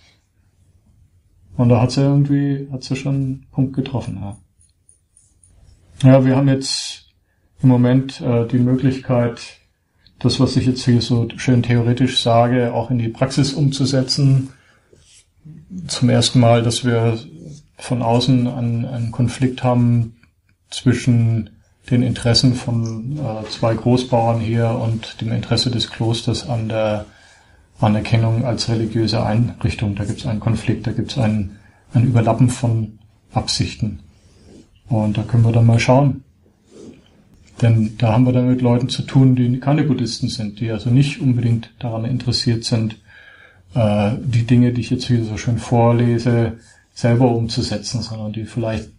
Speaker 1: Und da hat sie irgendwie, hat sie schon einen Punkt getroffen. Ja, ja wir haben jetzt im Moment äh, die Möglichkeit, das, was ich jetzt hier so schön theoretisch sage, auch in die Praxis umzusetzen. Zum ersten Mal, dass wir von außen einen, einen Konflikt haben zwischen den Interessen von äh, zwei Großbauern hier und dem Interesse des Klosters an der Anerkennung als religiöse Einrichtung. Da gibt es einen Konflikt, da gibt es ein, ein Überlappen von Absichten. Und da können wir dann mal schauen. Denn da haben wir dann mit Leuten zu tun, die keine Buddhisten sind, die also nicht unbedingt daran interessiert sind, äh, die Dinge, die ich jetzt hier so schön vorlese, selber umzusetzen, sondern die vielleicht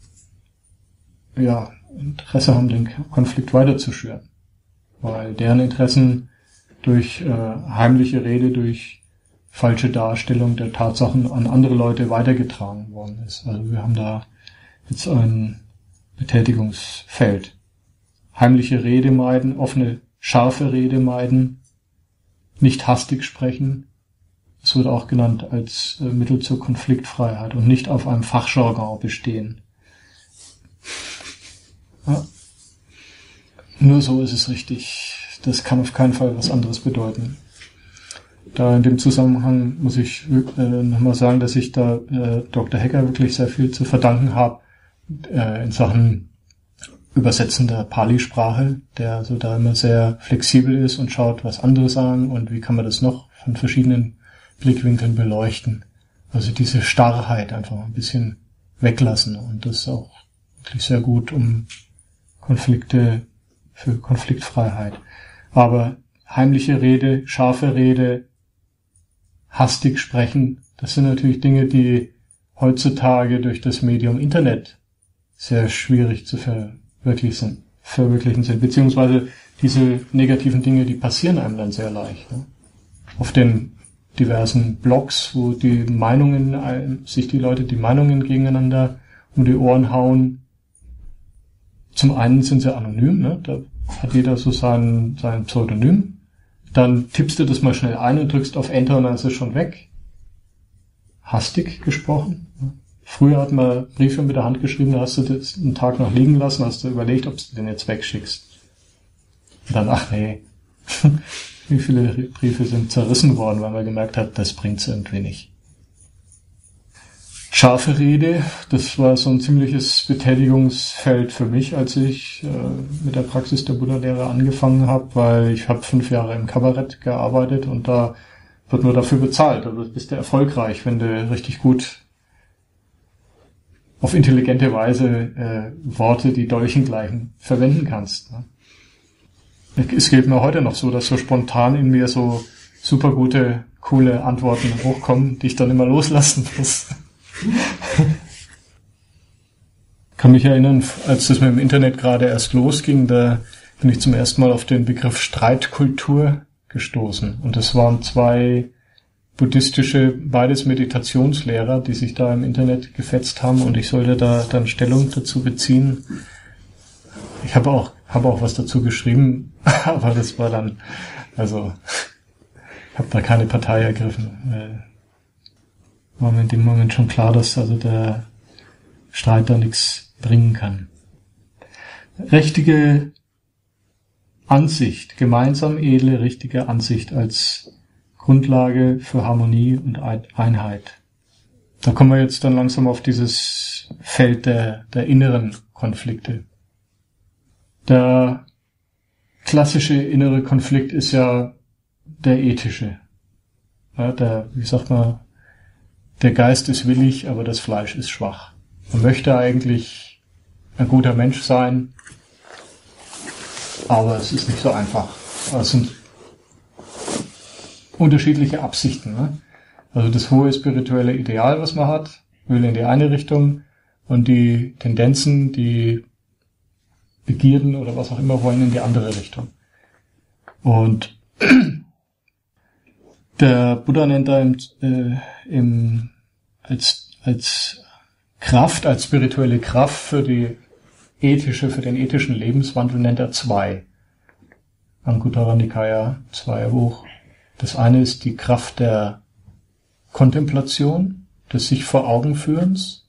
Speaker 1: ja Interesse haben, den Konflikt weiterzuschüren. Weil deren Interessen durch äh, heimliche Rede, durch falsche Darstellung der Tatsachen an andere Leute weitergetragen worden ist. Also wir haben da jetzt ein Betätigungsfeld. Heimliche Rede meiden, offene, scharfe Rede meiden, nicht hastig sprechen. Es wird auch genannt als äh, Mittel zur Konfliktfreiheit und nicht auf einem Fachjargon bestehen. Ja. Nur so ist es richtig. Das kann auf keinen Fall was anderes bedeuten. Da in dem Zusammenhang muss ich äh, nochmal sagen, dass ich da äh, Doktor Hecker wirklich sehr viel zu verdanken habe äh, in Sachen Übersetzen der Pali-Sprache, der so da immer sehr flexibel ist und schaut, was andere sagen und wie kann man das noch von verschiedenen Blickwinkeln beleuchten. Also diese Starrheit einfach ein bisschen weglassen und das ist auch wirklich sehr gut, um Konflikte, für Konfliktfreiheit. Aber heimliche Rede, scharfe Rede, hastig sprechen, das sind natürlich Dinge, die heutzutage durch das Medium Internet sehr schwierig zu verwirklichen sind, verwirklichen sind. Beziehungsweise diese negativen Dinge, die passieren einem dann sehr leicht. Ne? Auf den diversen Blogs, wo die Meinungen, sich die Leute die Meinungen gegeneinander um die Ohren hauen. Zum einen sind sie anonym, ne? Da hat jeder so sein, sein Pseudonym. Dann tippst du das mal schnell ein und drückst auf Enter und dann ist es schon weg. Hastig gesprochen. Früher hat man Briefe mit der Hand geschrieben, da hast du das einen Tag noch liegen lassen, hast du überlegt, ob du den jetzt wegschickst. Und dann, ach nee, wie viele Briefe sind zerrissen worden, weil man gemerkt hat, das bringt's irgendwie nicht. Scharfe Rede, das war so ein ziemliches Betätigungsfeld für mich, als ich äh, mit der Praxis der Buddha-Lehre angefangen habe, weil ich habe fünf Jahre im Kabarett gearbeitet und da wird nur dafür bezahlt. Also bist du erfolgreich, wenn du richtig gut auf intelligente Weise äh, Worte, die Dolchen gleichen, verwenden kannst. Ne? Es geht mir heute noch so, dass so spontan in mir so super gute, coole Antworten hochkommen, die ich dann immer loslassen muss. Kann mich erinnern, als das mit dem Internet gerade erst losging, da bin ich zum ersten Mal auf den Begriff Streitkultur gestoßen. Und das waren zwei buddhistische, beides Meditationslehrer, die sich da im Internet gefetzt haben und ich sollte da dann Stellung dazu beziehen. Ich habe auch, habe auch was dazu geschrieben, aber das war dann, also, ich habe da keine Partei ergriffen. War mir in dem Moment schon klar, dass also der Streit da nichts bringen kann. Richtige Ansicht, gemeinsam edle, richtige Ansicht als Grundlage für Harmonie und Einheit. Da kommen wir jetzt dann langsam auf dieses Feld der, der inneren Konflikte. Der klassische innere Konflikt ist ja der ethische. Ja, der, wie sagt man, der Geist ist willig, aber das Fleisch ist schwach. Man möchte eigentlich ein guter Mensch sein, aber es ist nicht so einfach. Es sind unterschiedliche Absichten. Ne? Also das hohe spirituelle Ideal, was man hat, will in die eine Richtung und die Tendenzen, die Begierden oder was auch immer wollen in die andere Richtung. Und der Buddha nennt da im, äh, im, als, als Kraft, als spirituelle Kraft für die ethische, für den ethischen Lebenswandel nennt er zwei. Anguttara Nikaya, zwei Buch. Das eine ist die Kraft der Kontemplation, des sich vor Augen führens,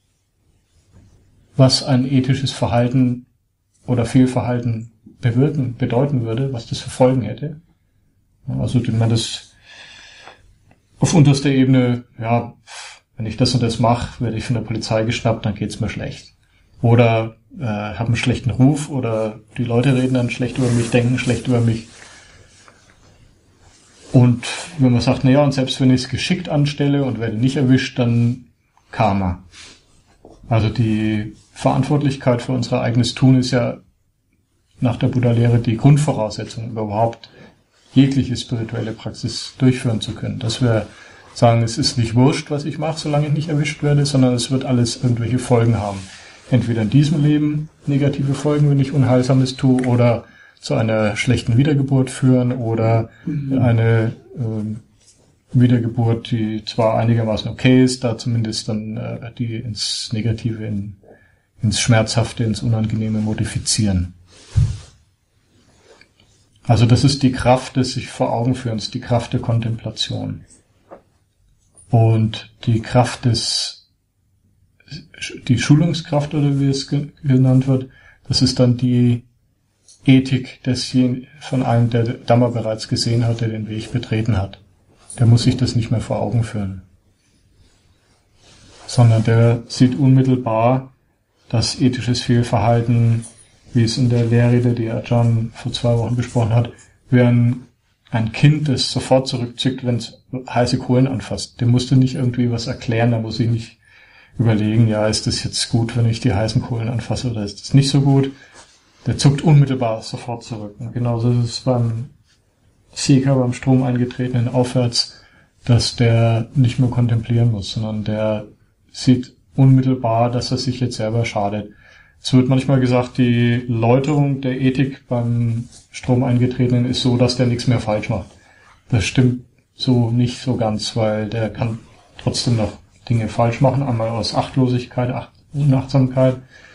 Speaker 1: was ein ethisches Verhalten oder Fehlverhalten bewirken, bedeuten würde, was das für Folgen hätte. Also, wenn man das auf unterster Ebene, ja, wenn ich das und das mache, werde ich von der Polizei geschnappt, dann geht's mir schlecht. Oder äh, habe einen schlechten Ruf oder die Leute reden dann schlecht über mich, denken schlecht über mich. Und wenn man sagt, naja, und selbst wenn ich es geschickt anstelle und werde nicht erwischt, dann Karma. Also die Verantwortlichkeit für unser eigenes Tun ist ja nach der Buddha-Lehre die Grundvoraussetzung, überhaupt jegliche spirituelle Praxis durchführen zu können. Dass wir sagen, es ist nicht wurscht, was ich mache, solange ich nicht erwischt werde, sondern es wird alles irgendwelche Folgen haben. Entweder in diesem Leben negative Folgen, wenn ich Unheilsames tue, oder zu einer schlechten Wiedergeburt führen, oder eine äh, Wiedergeburt, die zwar einigermaßen okay ist, da zumindest dann äh, die ins Negative, in, ins Schmerzhafte, ins Unangenehme modifizieren. Also das ist die Kraft des sich vor Augen führens, die Kraft der Kontemplation. Und die Kraft des, die Schulungskraft, oder wie es genannt wird, das ist dann die Ethik des von einem, der Dhamma bereits gesehen hat, der den Weg betreten hat. Der muss sich das nicht mehr vor Augen führen. Sondern der sieht unmittelbar, dass ethisches Fehlverhalten, wie es in der Lehrrede, die Ajahn vor zwei Wochen besprochen hat, wie ein, ein Kind, das sofort zurückzückt, wenn es heiße Kohlen anfasst. Dem musst du nicht irgendwie was erklären, da muss ich nicht überlegen, ja, ist das jetzt gut, wenn ich die heißen Kohlen anfasse, oder ist das nicht so gut? Der zuckt unmittelbar sofort zurück. Und genauso ist es beim Seeker, beim Strom eingetretenen aufwärts, dass der nicht mehr kontemplieren muss, sondern der sieht unmittelbar, dass er sich jetzt selber schadet. Es wird manchmal gesagt, die Läuterung der Ethik beim Strom eingetretenen ist so, dass der nichts mehr falsch macht. Das stimmt so nicht so ganz, weil der kann trotzdem noch Dinge falsch machen, einmal aus Achtlosigkeit, Acht- Unachtsamkeit.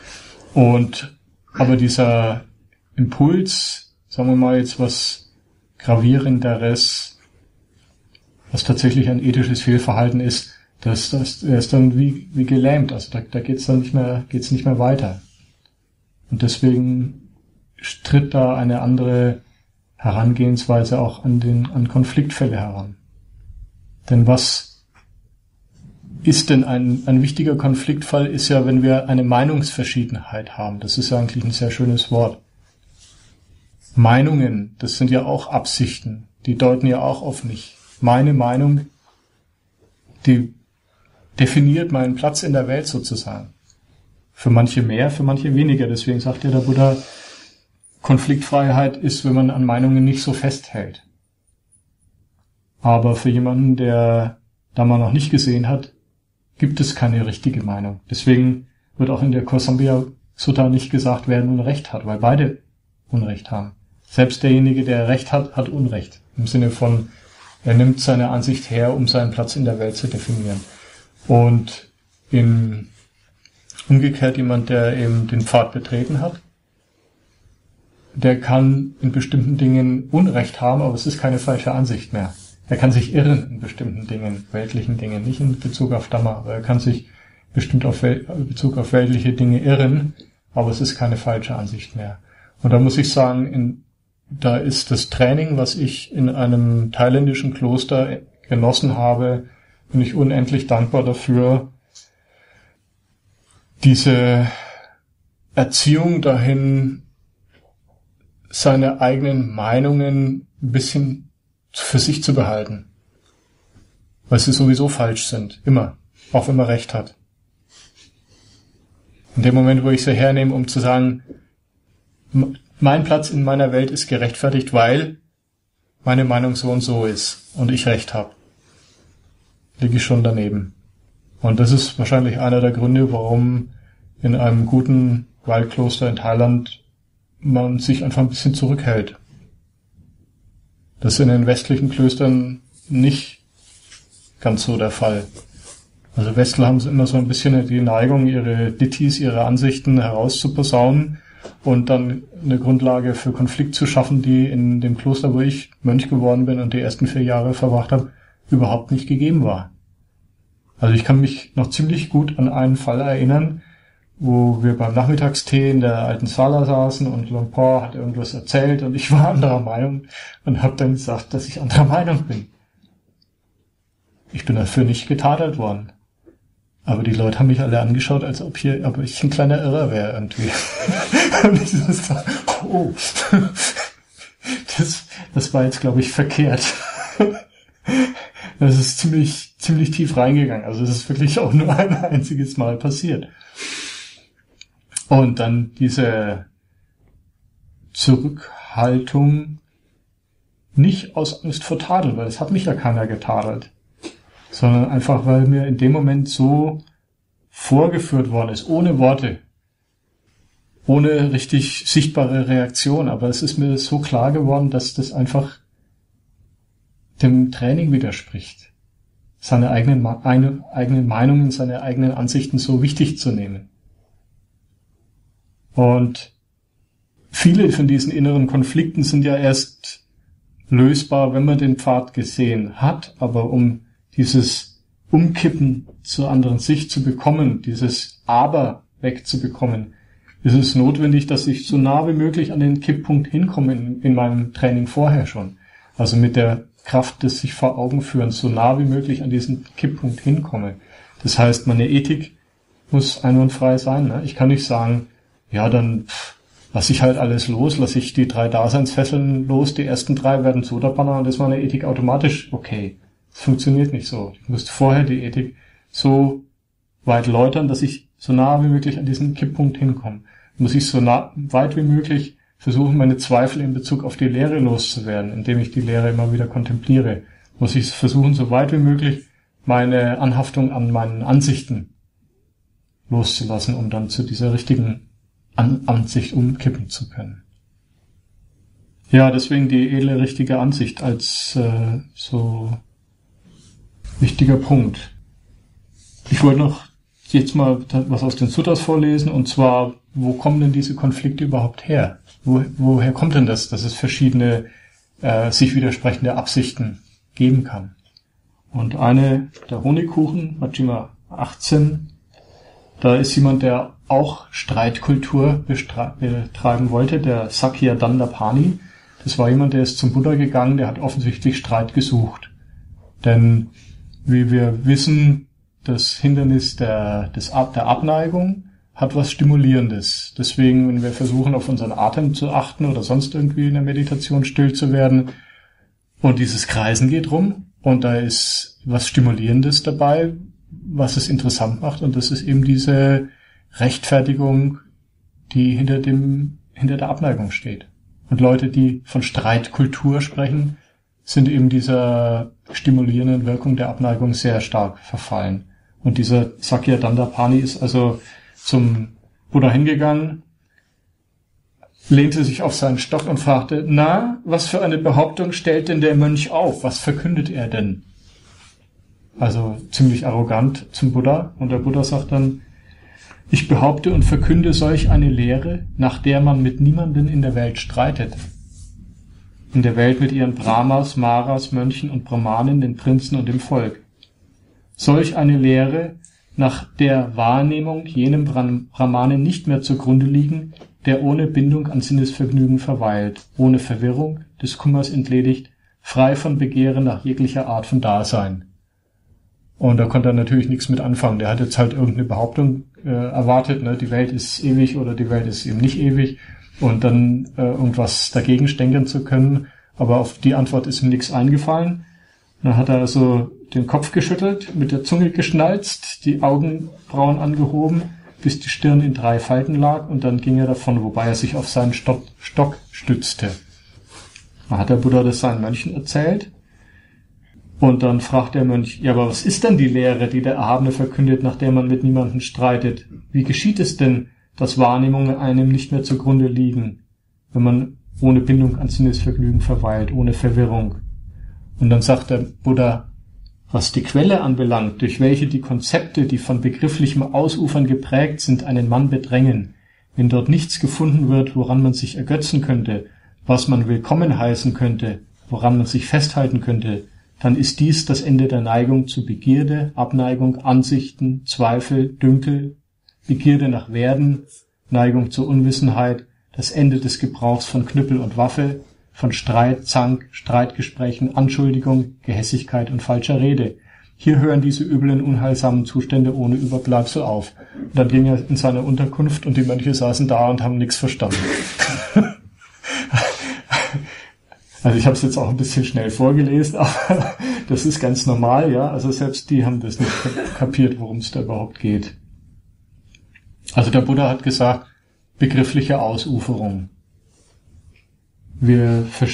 Speaker 1: Und aber dieser Impuls, sagen wir mal jetzt was gravierenderes, was tatsächlich ein ethisches Fehlverhalten ist, das, das, der ist dann wie, wie gelähmt. Also da, da geht's dann nicht mehr, geht's nicht mehr weiter. Und deswegen tritt da eine andere Herangehensweise auch an den, an Konfliktfälle heran. Denn was ist denn ein, ein wichtiger Konfliktfall ist ja, wenn wir eine Meinungsverschiedenheit haben. Das ist ja eigentlich ein sehr schönes Wort. Meinungen, das sind ja auch Absichten. Die deuten ja auch auf mich. Meine Meinung, die definiert meinen Platz in der Welt sozusagen. Für manche mehr, für manche weniger. Deswegen sagt ja der Buddha, Konfliktfreiheit ist, wenn man an Meinungen nicht so festhält. Aber für jemanden, der Dhamma noch nicht gesehen hat, gibt es keine richtige Meinung. Deswegen wird auch in der Kausambhya Sutta nicht gesagt, wer nun Recht hat, weil beide Unrecht haben. Selbst derjenige, der Recht hat, hat Unrecht. Im Sinne von, er nimmt seine Ansicht her, um seinen Platz in der Welt zu definieren. Und in umgekehrt jemand, der eben den Pfad betreten hat, der kann in bestimmten Dingen Unrecht haben, aber es ist keine falsche Ansicht mehr. Er kann sich irren in bestimmten Dingen, weltlichen Dingen, nicht in Bezug auf Dhamma, aber er kann sich bestimmt auf Wel- in Bezug auf weltliche Dinge irren, aber es ist keine falsche Ansicht mehr. Und da muss ich sagen, in, da ist das Training, was ich in einem thailändischen Kloster genossen habe, bin ich unendlich dankbar dafür, diese Erziehung dahin, seine eigenen Meinungen ein bisschen für sich zu behalten. Weil sie sowieso falsch sind. Immer. Auch wenn man Recht hat. In dem Moment, wo ich sie hernehme, um zu sagen, mein Platz in meiner Welt ist gerechtfertigt, weil meine Meinung so und so ist und ich Recht habe, liege ich schon daneben. Und das ist wahrscheinlich einer der Gründe, warum in einem guten Waldkloster in Thailand man sich einfach ein bisschen zurückhält. Das ist in den westlichen Klöstern nicht ganz so der Fall. Also Westler haben immer so ein bisschen die Neigung, ihre Dittis, ihre Ansichten herauszuposaunen und dann eine Grundlage für Konflikt zu schaffen, die in dem Kloster, wo ich Mönch geworden bin und die ersten vier Jahre verbracht habe, überhaupt nicht gegeben war. Also ich kann mich noch ziemlich gut an einen Fall erinnern, wo wir beim Nachmittagstee in der alten Sala saßen und Longpo hat irgendwas erzählt und ich war anderer Meinung und habe dann gesagt, dass ich anderer Meinung bin. Ich bin dafür nicht getadelt worden. Aber die Leute haben mich alle angeschaut, als ob hier, aber ich ein kleiner Irrer wäre irgendwie. Und ich so, oh, das, das war jetzt, glaube ich, verkehrt. Das ist ziemlich, ziemlich tief reingegangen. Also es ist wirklich auch nur ein einziges Mal passiert. Und dann diese Zurückhaltung nicht aus Angst vor Tadel, weil es hat mich ja keiner getadelt, sondern einfach, weil mir in dem Moment so vorgeführt worden ist, ohne Worte, ohne richtig sichtbare Reaktion. Aber es ist mir so klar geworden, dass das einfach dem Training widerspricht, seine eigenen, eine, eigenen Meinungen, seine eigenen Ansichten so wichtig zu nehmen. Und viele von diesen inneren Konflikten sind ja erst lösbar, wenn man den Pfad gesehen hat. Aber um dieses Umkippen zur anderen Sicht zu bekommen, dieses Aber wegzubekommen, ist es notwendig, dass ich so nah wie möglich an den Kipppunkt hinkomme in, in meinem Training vorher schon. Also mit der Kraft des sich vor Augen führens so nah wie möglich an diesen Kipppunkt hinkomme. Das heißt, meine Ethik muss einwandfrei sein. Ne? Ich kann nicht sagen, ja, dann pff, lasse ich halt alles los, lasse ich die drei Daseinsfesseln los, die ersten drei werden Sodapanner und das war eine Ethik automatisch okay. Das funktioniert nicht so. Ich muss vorher die Ethik so weit läutern, dass ich so nah wie möglich an diesen Kipppunkt hinkomme. Muss ich so nah, weit wie möglich versuchen, meine Zweifel in Bezug auf die Lehre loszuwerden, indem ich die Lehre immer wieder kontempliere. Muss ich versuchen, so weit wie möglich meine Anhaftung an meinen Ansichten loszulassen, um dann zu dieser richtigen An- Ansicht umkippen zu können. Ja, deswegen die edle, richtige Ansicht als äh, so wichtiger Punkt. Ich wollte noch jetzt mal was aus den Suttas vorlesen, und zwar, wo kommen denn diese Konflikte überhaupt her? Wo, woher kommt denn das, dass es verschiedene äh, sich widersprechende Absichten geben kann? Und eine, der Honigkuchen, Majjhima achtzehn, da ist jemand, der auch Streitkultur bestra- betreiben wollte, der Sakya Dandapani. Das war jemand, der ist zum Buddha gegangen, der hat offensichtlich Streit gesucht. Denn, wie wir wissen, das Hindernis der, des, der Abneigung hat was Stimulierendes. Deswegen, wenn wir versuchen, auf unseren Atem zu achten oder sonst irgendwie in der Meditation still zu werden, und dieses Kreisen geht rum, und da ist was Stimulierendes dabei, was es interessant macht, und das ist eben diese Rechtfertigung, die hinter dem, hinter der Abneigung steht. Und Leute, die von Streitkultur sprechen, sind eben dieser stimulierenden Wirkung der Abneigung sehr stark verfallen. Und dieser Sakya Dandapani ist also zum Buddha hingegangen, lehnte sich auf seinen Stock und fragte, na, was für eine Behauptung stellt denn der Mönch auf? Was verkündet er denn? Also ziemlich arrogant zum Buddha. Und der Buddha sagt dann, ich behaupte und verkünde solch eine Lehre, nach der man mit niemanden in der Welt streitet. In der Welt mit ihren Brahmas, Maras, Mönchen und Brahmanen, den Prinzen und dem Volk. Solch eine Lehre, nach der Wahrnehmung jenem Brahmanen nicht mehr zugrunde liegen, der ohne Bindung an Sinnesvergnügen verweilt, ohne Verwirrung, des Kummers entledigt, frei von Begehren nach jeglicher Art von Dasein. Und da konnte er natürlich nichts mit anfangen. Der hat jetzt halt irgendeine Behauptung äh, erwartet, ne? Die Welt ist ewig oder die Welt ist eben nicht ewig, und dann äh, irgendwas dagegen stänkern zu können. Aber auf die Antwort ist ihm nichts eingefallen. Dann hat er also den Kopf geschüttelt, mit der Zunge geschnalzt, die Augenbrauen angehoben, bis die Stirn in drei Falten lag, und dann ging er davon, wobei er sich auf seinen Stock, Stock stützte. Dann hat der Buddha das seinen Mönchen erzählt, und dann fragt der Mönch, ja, aber was ist denn die Lehre, die der Erhabene verkündet, nach der man mit niemandem streitet? Wie geschieht es denn, dass Wahrnehmungen einem nicht mehr zugrunde liegen, wenn man ohne Bindung an Sinnesvergnügen verweilt, ohne Verwirrung? Und dann sagt der Buddha, was die Quelle anbelangt, durch welche die Konzepte, die von begrifflichem Ausufern geprägt sind, einen Mann bedrängen, wenn dort nichts gefunden wird, woran man sich ergötzen könnte, was man willkommen heißen könnte, woran man sich festhalten könnte, dann ist dies das Ende der Neigung zu Begierde, Abneigung, Ansichten, Zweifel, Dünkel, Begierde nach Werden, Neigung zur Unwissenheit, das Ende des Gebrauchs von Knüppel und Waffe, von Streit, Zank, Streitgesprächen, Anschuldigung, Gehässigkeit und falscher Rede. Hier hören diese üblen, unheilsamen Zustände ohne Überbleibsel auf. Und dann ging er in seine Unterkunft, und die Mönche saßen da und haben nichts verstanden. Also ich habe es jetzt auch ein bisschen schnell vorgelesen, aber das ist ganz normal, ja. Also selbst die haben das nicht kapiert, worum es da überhaupt geht. Also der Buddha hat gesagt, begriffliche Ausuferung. Wir ver-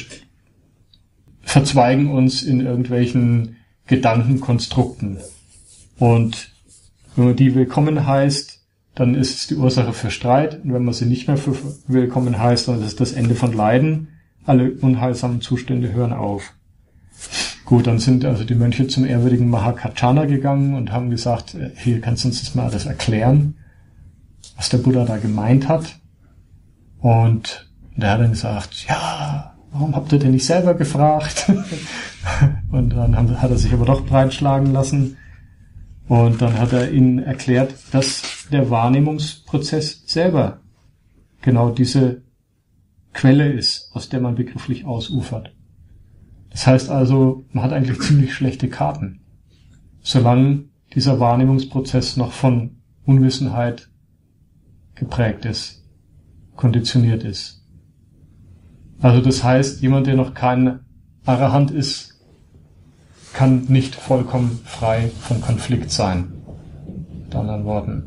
Speaker 1: verzweigen uns in irgendwelchen Gedankenkonstrukten. Und wenn man die willkommen heißt, dann ist es die Ursache für Streit. Und wenn man sie nicht mehr für willkommen heißt, dann ist es das Ende von Leiden. Alle unheilsamen Zustände hören auf. Gut, dann sind also die Mönche zum ehrwürdigen Mahakachana gegangen und haben gesagt, hier kannst du uns das mal alles erklären, was der Buddha da gemeint hat. Und der hat dann gesagt, ja, warum habt ihr denn nicht selber gefragt? Und dann hat er sich aber doch breitschlagen lassen. Und dann hat er ihnen erklärt, dass der Wahrnehmungsprozess selber genau diese Quelle ist, aus der man begrifflich ausufert. Das heißt also, man hat eigentlich ziemlich schlechte Karten, solange dieser Wahrnehmungsprozess noch von Unwissenheit geprägt ist, konditioniert ist. Also das heißt, jemand, der noch kein Arahant ist, kann nicht vollkommen frei von Konflikt sein. Mit anderen Worten.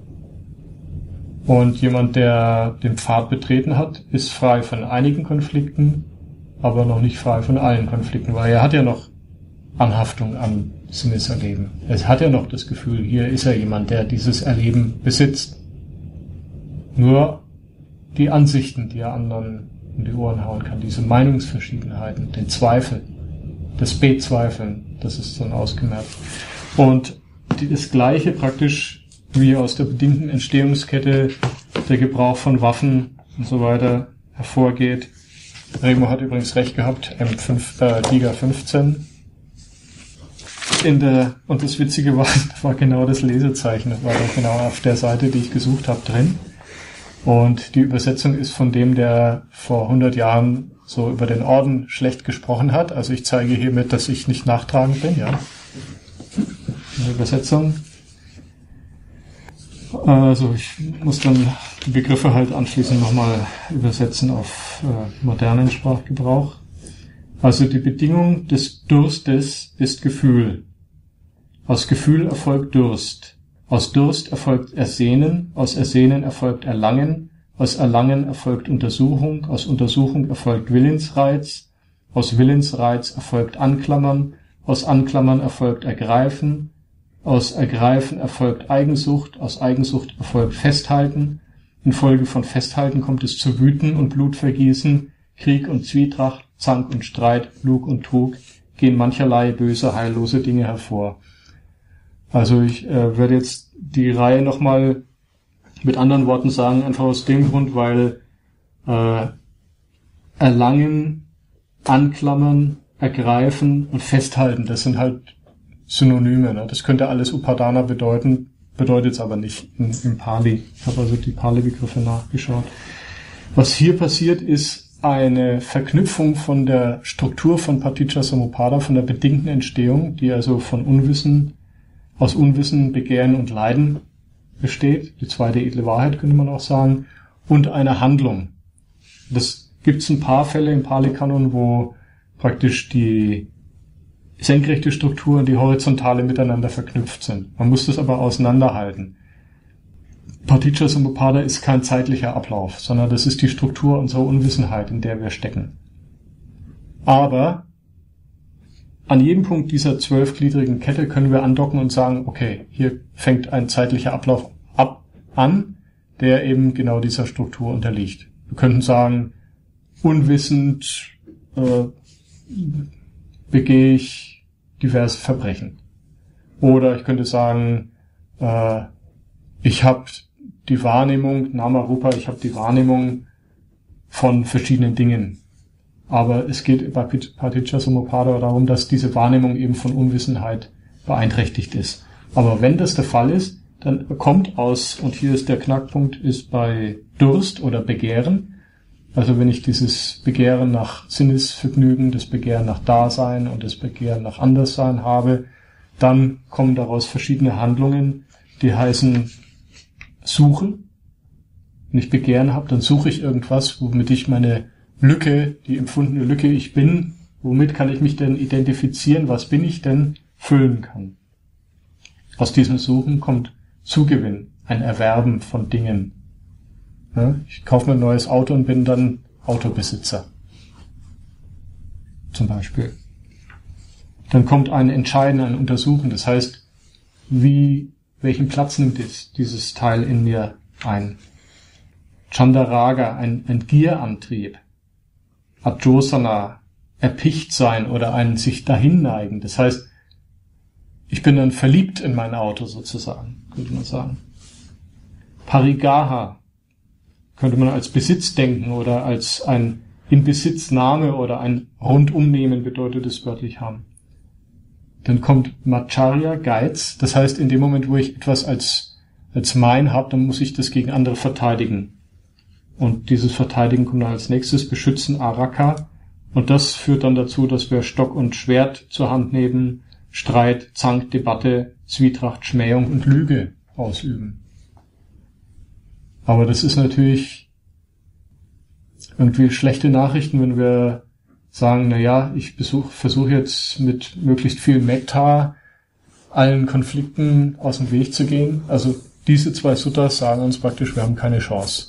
Speaker 1: Und jemand, der den Pfad betreten hat, ist frei von einigen Konflikten, aber noch nicht frei von allen Konflikten, weil er hat ja noch Anhaftung am Sinneserleben. Er hat ja noch das Gefühl, hier ist er jemand, der dieses Erleben besitzt. Nur die Ansichten, die er anderen in die Ohren hauen kann, diese Meinungsverschiedenheiten, den Zweifel, das Bezweifeln, das ist so ein ausgemerkt. Und die, das Gleiche praktisch wie aus der bedingten Entstehungskette der Gebrauch von Waffen und so weiter hervorgeht. Remo hat übrigens recht gehabt, M fünf, äh, Liga fünfzehn. In der, und das Witzige war, war genau das Lesezeichen, das war doch genau auf der Seite, die ich gesucht habe, drin. Und die Übersetzung ist von dem, der vor hundert Jahren so über den Orden schlecht gesprochen hat. Also ich zeige hiermit, dass ich nicht nachtragend bin, ja. Eine Übersetzung. Also ich muss dann die Begriffe halt anschließend nochmal übersetzen auf äh, modernen Sprachgebrauch. Also die Bedingung des Durstes ist Gefühl. Aus Gefühl erfolgt Durst. Aus Durst erfolgt Ersehnen, aus Ersehnen erfolgt Erlangen, aus Erlangen erfolgt Untersuchung, aus Untersuchung erfolgt Willensreiz, aus Willensreiz erfolgt Anklammern, aus Anklammern erfolgt Ergreifen, aus Ergreifen erfolgt Eigensucht, aus Eigensucht erfolgt Festhalten, infolge von Festhalten kommt es zu Wüten und Blutvergießen, Krieg und Zwietracht, Zank und Streit, Lug und Trug, gehen mancherlei böse, heillose Dinge hervor. Also ich äh, werde jetzt die Reihe nochmal mit anderen Worten sagen, einfach aus dem Grund, weil äh, Erlangen, Anklammern, Ergreifen und Festhalten, das sind halt Synonyme. Ne? Das könnte alles Upadana bedeuten, bedeutet es aber nicht in, im Pali. Ich habe also die Pali-Begriffe nachgeschaut. Was hier passiert, ist eine Verknüpfung von der Struktur von Paticca-Samuppada, von der bedingten Entstehung, die also von Unwissen, aus Unwissen, Begehren und Leiden besteht. Die zweite edle Wahrheit könnte man auch sagen. Und eine Handlung. Das gibt es ein paar Fälle im Pali-Kanon, wo praktisch die senkrechte Struktur und die horizontale miteinander verknüpft sind. Man muss das aber auseinanderhalten. Paticca-Samuppada ist kein zeitlicher Ablauf, sondern das ist die Struktur unserer Unwissenheit, in der wir stecken. Aber an jedem Punkt dieser zwölfgliedrigen Kette können wir andocken und sagen, okay, hier fängt ein zeitlicher Ablauf ab an, der eben genau dieser Struktur unterliegt. Wir könnten sagen, unwissend äh, begehe ich diverse Verbrechen. Oder ich könnte sagen, äh, ich habe die Wahrnehmung, Namarupa, ich habe die Wahrnehmung von verschiedenen Dingen. Aber es geht bei Paticca-Samuppada darum, dass diese Wahrnehmung eben von Unwissenheit beeinträchtigt ist. Aber wenn das der Fall ist, dann kommt aus, und hier ist der Knackpunkt, ist bei Durst oder Begehren. Also wenn ich dieses Begehren nach Sinnesvergnügen, das Begehren nach Dasein und das Begehren nach Anderssein habe, dann kommen daraus verschiedene Handlungen, die heißen Suche. Wenn ich Begehren habe, dann suche ich irgendwas, womit ich meine Lücke, die empfundene Lücke, ich bin, womit kann ich mich denn identifizieren, was bin ich denn, füllen kann. Aus diesem Suchen kommt Zugewinn, ein Erwerben von Dingen. Ja, ich kaufe mir ein neues Auto und bin dann Autobesitzer. Zum Beispiel. Dann kommt ein Entscheiden, ein Untersuchen. Das heißt, wie, welchen Platz nimmt es, dieses Teil in mir ein? Chandaraga, ein, ein Gierantrieb. Ajosana, erpicht sein oder ein sich dahin neigen. Das heißt, ich bin dann verliebt in mein Auto sozusagen, könnte man sagen. Parigaha könnte man als Besitz denken oder als ein Inbesitznahme oder ein Rundumnehmen bedeutet es wörtlich haben. Dann kommt Macharya, Geiz. Das heißt, in dem Moment, wo ich etwas als, als mein habe, dann muss ich das gegen andere verteidigen. Und dieses Verteidigen kommt dann als nächstes, Beschützen, Araka. Und das führt dann dazu, dass wir Stock und Schwert zur Hand nehmen, Streit, Zank, Debatte, Zwietracht, Schmähung und Lüge ausüben. Aber das ist natürlich irgendwie schlechte Nachrichten, wenn wir sagen, na ja, ich versuche jetzt mit möglichst viel Metta allen Konflikten aus dem Weg zu gehen. Also diese zwei Suttas sagen uns praktisch, wir haben keine Chance.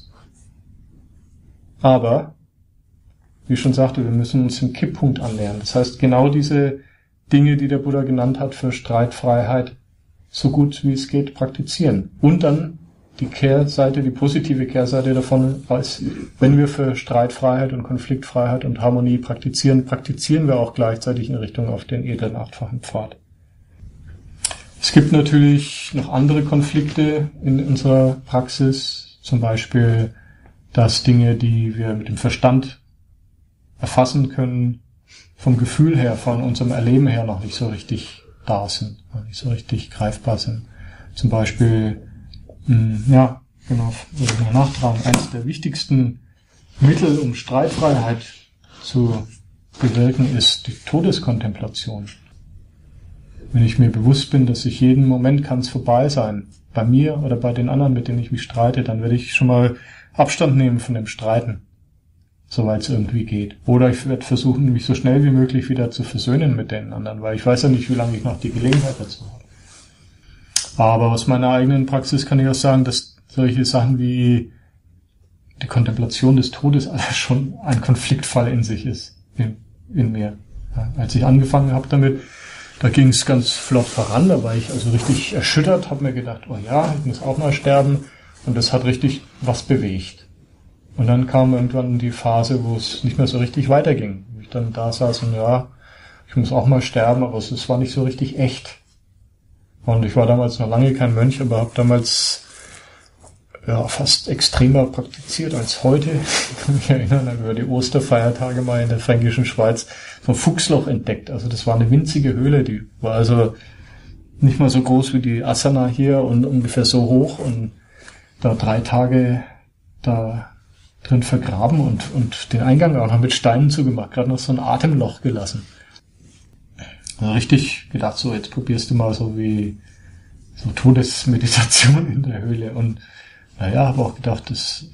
Speaker 1: Aber, wie ich schon sagte, wir müssen uns dem Kipppunkt annähern. Das heißt, genau diese Dinge, die der Buddha genannt hat für Streitfreiheit, so gut wie es geht praktizieren. Und dann die Kehrseite, die positive Kehrseite davon, als wenn wir für Streitfreiheit und Konfliktfreiheit und Harmonie praktizieren, praktizieren wir auch gleichzeitig in Richtung auf den edlen achtfachen Pfad. Es gibt natürlich noch andere Konflikte in unserer Praxis, zum Beispiel, dass Dinge, die wir mit dem Verstand erfassen können, vom Gefühl her, von unserem Erleben her noch nicht so richtig da sind, noch nicht so richtig greifbar sind. Zum Beispiel, ja, genau, würde ich noch nachtragen, eines der wichtigsten Mittel, um Streitfreiheit zu bewirken, ist die Todeskontemplation. Wenn ich mir bewusst bin, dass ich jeden Moment kann es vorbei sein, bei mir oder bei den anderen, mit denen ich mich streite, dann werde ich schon mal Abstand nehmen von dem Streiten, soweit es irgendwie geht. Oder ich werde versuchen, mich so schnell wie möglich wieder zu versöhnen mit den anderen, weil ich weiß ja nicht, wie lange ich noch die Gelegenheit dazu habe. Aber aus meiner eigenen Praxis kann ich auch sagen, dass solche Sachen wie die Kontemplation des Todes alles schon ein Konfliktfall in sich ist, in, in mir. Ja, als ich angefangen habe damit, da ging es ganz flott voran, da war ich also richtig erschüttert, habe mir gedacht, oh ja, ich muss auch mal sterben, und das hat richtig was bewegt. Und dann kam irgendwann die Phase, wo es nicht mehr so richtig weiterging, wo ich dann da saß und ja, ich muss auch mal sterben, aber es war nicht so richtig echt. Und ich war damals noch lange kein Mönch, aber habe damals ja fast extremer praktiziert als heute. Ich kann mich erinnern, habe über die Osterfeiertage mal in der fränkischen Schweiz so ein Fuchsloch entdeckt. Also das war eine winzige Höhle, die war also nicht mal so groß wie die Asana hier und ungefähr so hoch und da drei Tage da drin vergraben und, und den Eingang auch noch mit Steinen zugemacht, gerade noch so ein Atemloch gelassen. Also richtig gedacht, so jetzt probierst du mal so wie so Todesmeditation in der Höhle. Und naja, habe auch gedacht, das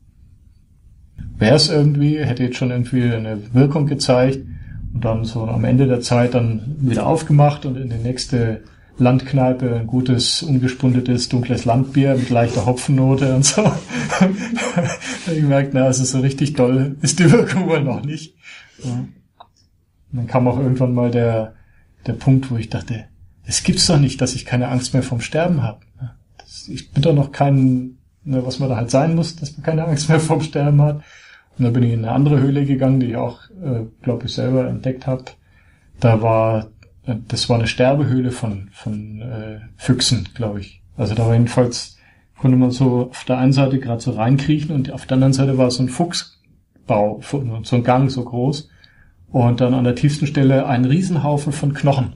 Speaker 1: wäre es irgendwie, hätte jetzt schon irgendwie eine Wirkung gezeigt und dann so am Ende der Zeit dann wieder aufgemacht und in die nächste Landkneipe ein gutes, ungespundetes, dunkles Landbier mit leichter Hopfennote und so. Da habe ich gemerkt, na, also so richtig doll ist die Wirkung wohl noch nicht. Ja. Und dann kam auch irgendwann mal der der Punkt, wo ich dachte, es gibt's doch nicht, dass ich keine Angst mehr vom Sterben habe. Ich bin doch noch kein, ne, was man da halt sein muss, dass man keine Angst mehr vom Sterben hat. Und dann bin ich in eine andere Höhle gegangen, die ich auch, äh, glaube ich, selber entdeckt habe. Da war, äh, das war eine Sterbehöhle von von äh, Füchsen, glaube ich. Also da war jedenfalls, konnte man so auf der einen Seite gerade so reinkriechen und auf der anderen Seite war so ein Fuchsbau, so ein Gang so groß. Und dann an der tiefsten Stelle ein Riesenhaufen von Knochen.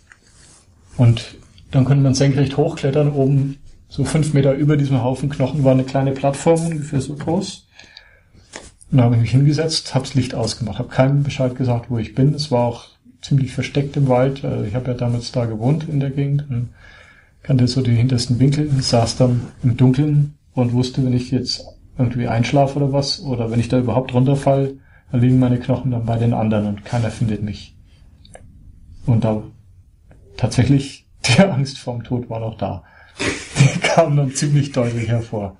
Speaker 1: Und dann konnte man senkrecht hochklettern. Oben so fünf Meter über diesem Haufen Knochen war eine kleine Plattform, ungefähr so groß. Und da habe ich mich hingesetzt, habe das Licht ausgemacht, habe keinem Bescheid gesagt, wo ich bin. Es war auch ziemlich versteckt im Wald. Ich habe ja damals da gewohnt in der Gegend und kannte so die hintersten Winkel. Ich saß dann im Dunkeln und wusste, wenn ich jetzt irgendwie einschlafe oder was, oder wenn ich da überhaupt runterfall, Da liegen meine Knochen dann bei den anderen und keiner findet mich. Und da tatsächlich, die Angst vorm Tod war noch da. Die kam dann ziemlich deutlich hervor.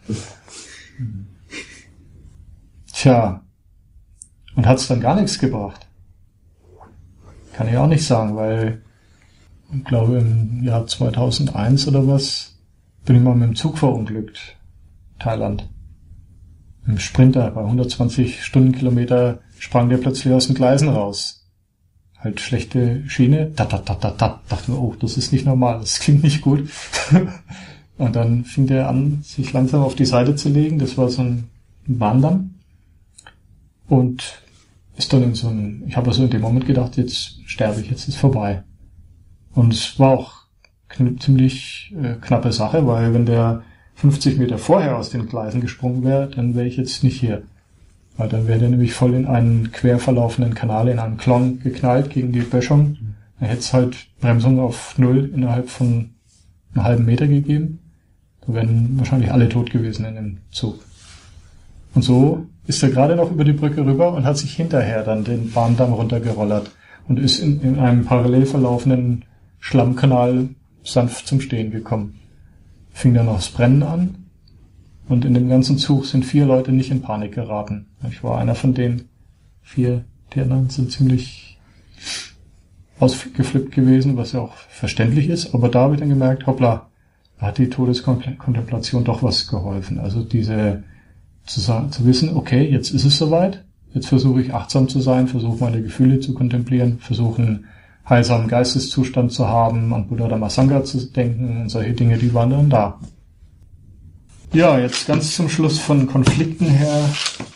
Speaker 1: Tja, und hat's dann gar nichts gebracht? Kann ich auch nicht sagen, weil ich glaube im Jahr zweitausendeins oder was bin ich mal mit dem Zug verunglückt. Thailand. Im Sprinter bei hundertzwanzig Stundenkilometer sprang der plötzlich aus den Gleisen raus. Halt schlechte Schiene. Tat, tat, tat, tat, tat. Dachte mir, oh, das ist nicht normal, das klingt nicht gut. Und dann fing der an, sich langsam auf die Seite zu legen. Das war so ein Bahndamm. Und ist dann in so ein, ich habe also in dem Moment gedacht, jetzt sterbe ich, jetzt ist vorbei. Und es war auch eine ziemlich äh, knappe Sache, weil wenn der fünfzig Meter vorher aus den Gleisen gesprungen wäre, dann wäre ich jetzt nicht hier. Weil dann wäre der nämlich voll in einen quer verlaufenden Kanal, in einen Klon geknallt gegen die Böschung. Dann hätte es halt Bremsung auf Null innerhalb von einem halben Meter gegeben. Da wären wahrscheinlich alle tot gewesen in dem Zug. Und so ist er gerade noch über die Brücke rüber und hat sich hinterher dann den Bahndamm runtergerollert und ist in, in einem parallel verlaufenden Schlammkanal sanft zum Stehen gekommen. Fing dann auch das Brennen an und in dem ganzen Zug sind vier Leute nicht in Panik geraten. Ich war einer von den vier, die anderen sind ziemlich ausgeflippt gewesen, was ja auch verständlich ist, aber da habe ich dann gemerkt, hoppla, da hat die Todeskontemplation doch was geholfen. Also diese zu, sagen, zu wissen, okay, jetzt ist es soweit, jetzt versuche ich achtsam zu sein, versuche meine Gefühle zu kontemplieren, versuche einen heilsamen Geisteszustand zu haben, an Buddha Dhammasanga zu denken und solche Dinge, die waren dann da. Ja, jetzt ganz zum Schluss von Konflikten her.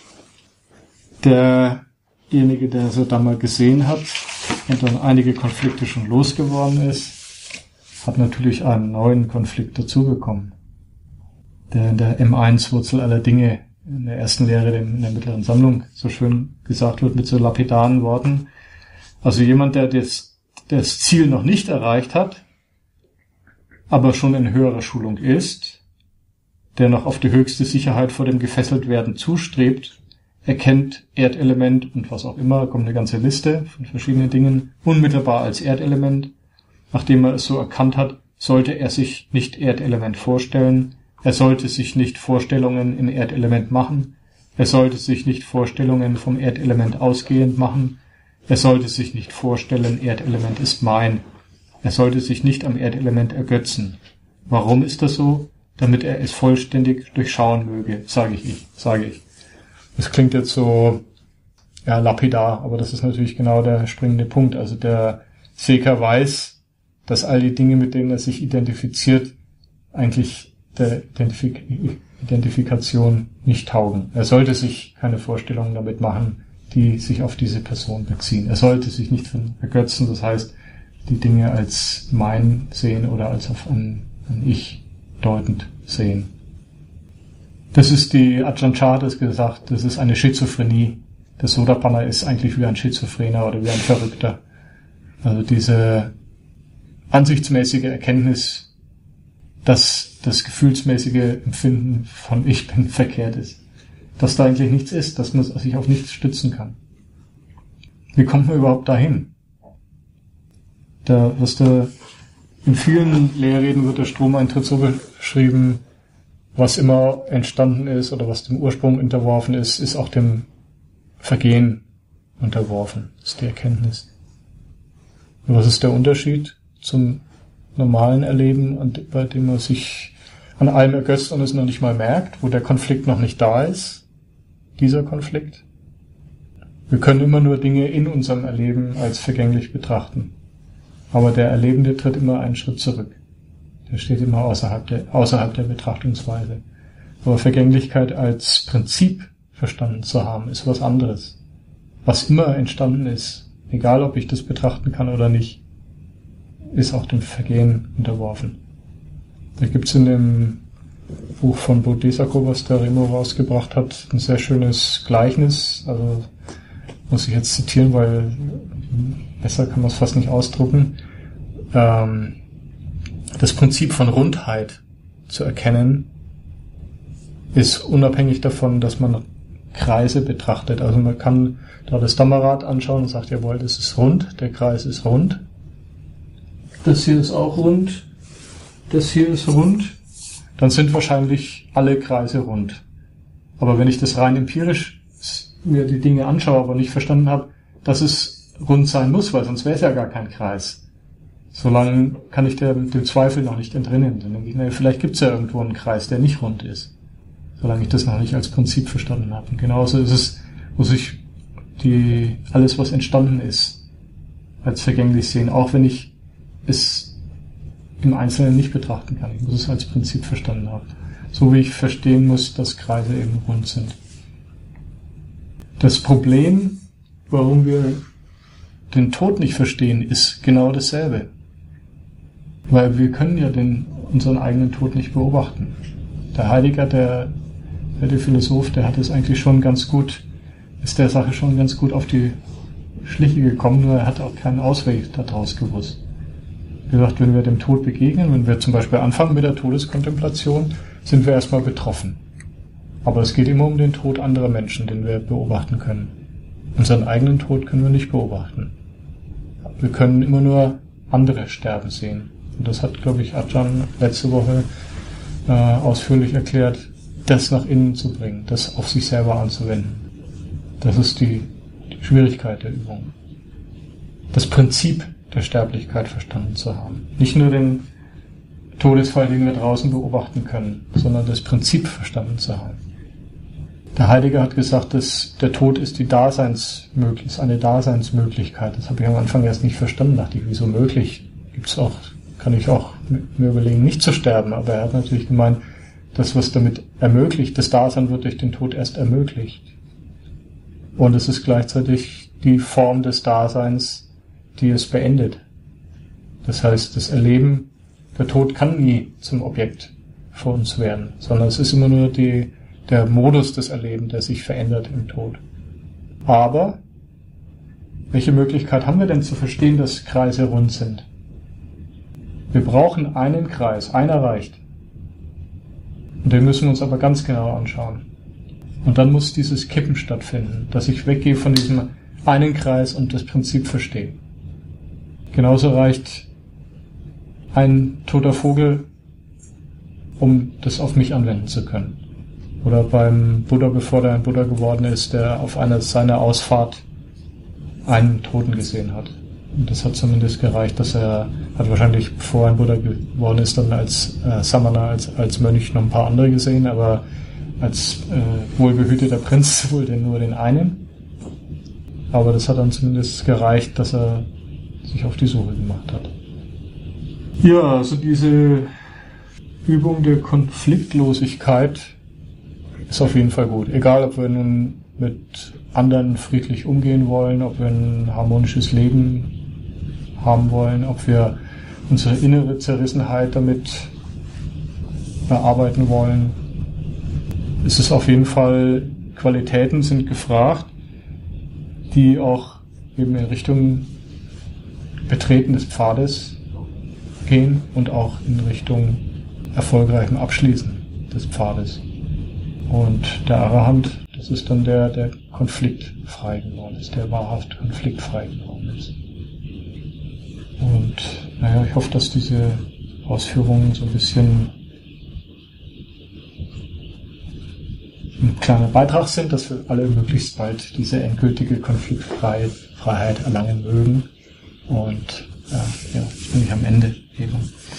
Speaker 1: Derjenige, der so da mal gesehen hat und dann einige Konflikte schon losgeworden ist, hat natürlich einen neuen Konflikt dazu bekommen. Der in der M eins Wurzel aller Dinge in der ersten Lehre in der mittleren Sammlung so schön gesagt wird mit so lapidaren Worten. Also jemand, der das, das Ziel noch nicht erreicht hat, aber schon in höherer Schulung ist, der noch auf die höchste Sicherheit vor dem Gefesseltwerden zustrebt, erkennt Erdelement und was auch immer, kommt eine ganze Liste von verschiedenen Dingen, unmittelbar als Erdelement. Nachdem er es so erkannt hat, sollte er sich nicht Erdelement vorstellen, er sollte sich nicht Vorstellungen im Erdelement machen, er sollte sich nicht Vorstellungen vom Erdelement ausgehend machen, er sollte sich nicht vorstellen, Erdelement ist mein, er sollte sich nicht am Erdelement ergötzen. Warum ist das so? Damit er es vollständig durchschauen möge, sage ich, ich, sage ich. Das klingt jetzt so, ja, lapidar, aber das ist natürlich genau der springende Punkt. Also der Seeker weiß, dass all die Dinge, mit denen er sich identifiziert, eigentlich der Identifik- Identifikation nicht taugen. Er sollte sich keine Vorstellungen damit machen, die sich auf diese Person beziehen. Er sollte sich nicht ergötzen, das heißt, die Dinge als mein sehen oder als auf ein, ein Ich deutend sehen. Das ist die Ajahn Chah hat es gesagt, das ist eine Schizophrenie. Der Sotapanna ist eigentlich wie ein Schizophrener oder wie ein Verrückter. Also diese ansichtsmäßige Erkenntnis, dass das gefühlsmäßige Empfinden von Ich bin verkehrt ist. Dass da eigentlich nichts ist, dass man sich auf nichts stützen kann. Wie kommt man überhaupt dahin? Da, was da in vielen Lehrreden wird der Stromeintritt so beschrieben, was immer entstanden ist oder was dem Ursprung unterworfen ist, ist auch dem Vergehen unterworfen. Das ist die Erkenntnis. Und was ist der Unterschied zum normalen Erleben, bei dem man sich an allem ergötzt und es noch nicht mal merkt, wo der Konflikt noch nicht da ist? Dieser Konflikt. Wir können immer nur Dinge in unserem Erleben als vergänglich betrachten. Aber der Erlebende tritt immer einen Schritt zurück. Der steht immer außerhalb der, außerhalb der Betrachtungsweise. Aber Vergänglichkeit als Prinzip verstanden zu haben, ist was anderes. Was immer entstanden ist, egal ob ich das betrachten kann oder nicht, ist auch dem Vergehen unterworfen. Da gibt's in dem Buch von Bodhisattva, was der Remo rausgebracht hat, ein sehr schönes Gleichnis. Also muss ich jetzt zitieren, weil besser kann man es fast nicht ausdrucken. Ähm, das Prinzip von Rundheit zu erkennen, ist unabhängig davon, dass man Kreise betrachtet. Also man kann da das Dammerrad anschauen und sagt, jawohl, das ist rund, der Kreis ist rund. Das hier ist auch rund, das hier ist rund. Dann sind wahrscheinlich alle Kreise rund. Aber wenn ich das rein empirisch mir die Dinge anschaue, aber nicht verstanden habe, dass es rund sein muss, weil sonst wäre es ja gar kein Kreis. Solange kann ich dem, dem Zweifel noch nicht entrinnen. Dann denke ich, naja, vielleicht gibt es ja irgendwo einen Kreis, der nicht rund ist. Solange ich das noch nicht als Prinzip verstanden habe. Und genauso ist es, muss ich die, alles, was entstanden ist, als vergänglich sehen, auch wenn ich es im Einzelnen nicht betrachten kann. Ich muss es als Prinzip verstanden haben. So wie ich verstehen muss, dass Kreise eben rund sind. Das Problem, warum wir den Tod nicht verstehen, ist genau dasselbe. Weil wir können ja den, unseren eigenen Tod nicht beobachten. Der Heidegger, der, der Philosoph, der hat es eigentlich schon ganz gut, ist der Sache schon ganz gut auf die Schliche gekommen, nur er hat auch keinen Ausweg daraus gewusst. Wie gesagt, wenn wir dem Tod begegnen, wenn wir zum Beispiel anfangen mit der Todeskontemplation, sind wir erstmal betroffen. Aber es geht immer um den Tod anderer Menschen, den wir beobachten können. Unseren eigenen Tod können wir nicht beobachten. Wir können immer nur andere sterben sehen. Und das hat, glaube ich, Ajahn letzte Woche äh, ausführlich erklärt, das nach innen zu bringen, das auf sich selber anzuwenden. Das ist die, die Schwierigkeit der Übung. Das Prinzip der Sterblichkeit verstanden zu haben. Nicht nur den Todesfall, den wir draußen beobachten können, sondern das Prinzip verstanden zu haben. Der Heidegger hat gesagt, dass der Tod ist die Daseinsmöglichkeit, ist eine Daseinsmöglichkeit. Das habe ich am Anfang erst nicht verstanden. Dachte ich, wieso möglich? Gibt's auch, kann ich auch mir überlegen, nicht zu sterben. Aber er hat natürlich gemeint, das, was damit ermöglicht, das Dasein wird durch den Tod erst ermöglicht. Und es ist gleichzeitig die Form des Daseins, die es beendet. Das heißt, das Erleben, der Tod kann nie zum Objekt für uns werden, sondern es ist immer nur die, der Modus des Erlebens, der sich verändert im Tod. Aber welche Möglichkeit haben wir denn zu verstehen, dass Kreise rund sind? Wir brauchen einen Kreis, einer reicht. Und den müssen wir uns aber ganz genau anschauen. Und dann muss dieses Kippen stattfinden, dass ich weggehe von diesem einen Kreis und das Prinzip verstehe. Genauso reicht ein toter Vogel, um das auf mich anwenden zu können. Oder beim Buddha, bevor er ein Buddha geworden ist, der auf einer seiner Ausfahrt einen Toten gesehen hat. Und das hat zumindest gereicht, dass er, hat wahrscheinlich, bevor er ein Buddha geworden ist, dann als äh, Samana, als, als Mönch noch ein paar andere gesehen, aber als äh, wohlbehüteter Prinz wohl den, nur den einen. Aber das hat dann zumindest gereicht, dass er sich auf die Suche gemacht hat. Ja, also diese Übung der Konfliktlosigkeit ist auf jeden Fall gut. Egal, ob wir nun mit anderen friedlich umgehen wollen, ob wir ein harmonisches Leben haben wollen, ob wir unsere innere Zerrissenheit damit bearbeiten wollen. Es ist auf jeden Fall, Qualitäten sind gefragt, die auch eben in Richtung Betreten des Pfades gehen und auch in Richtung erfolgreichem Abschließen des Pfades. Und der Arahant, das ist dann der, der konfliktfrei geworden ist, der wahrhaft konfliktfrei geworden ist. Und naja, ich hoffe, dass diese Ausführungen so ein bisschen ein kleiner Beitrag sind, dass wir alle möglichst bald diese endgültige Konfliktfreiheit erlangen mögen. Und äh, ja, jetzt bin ich am Ende eben.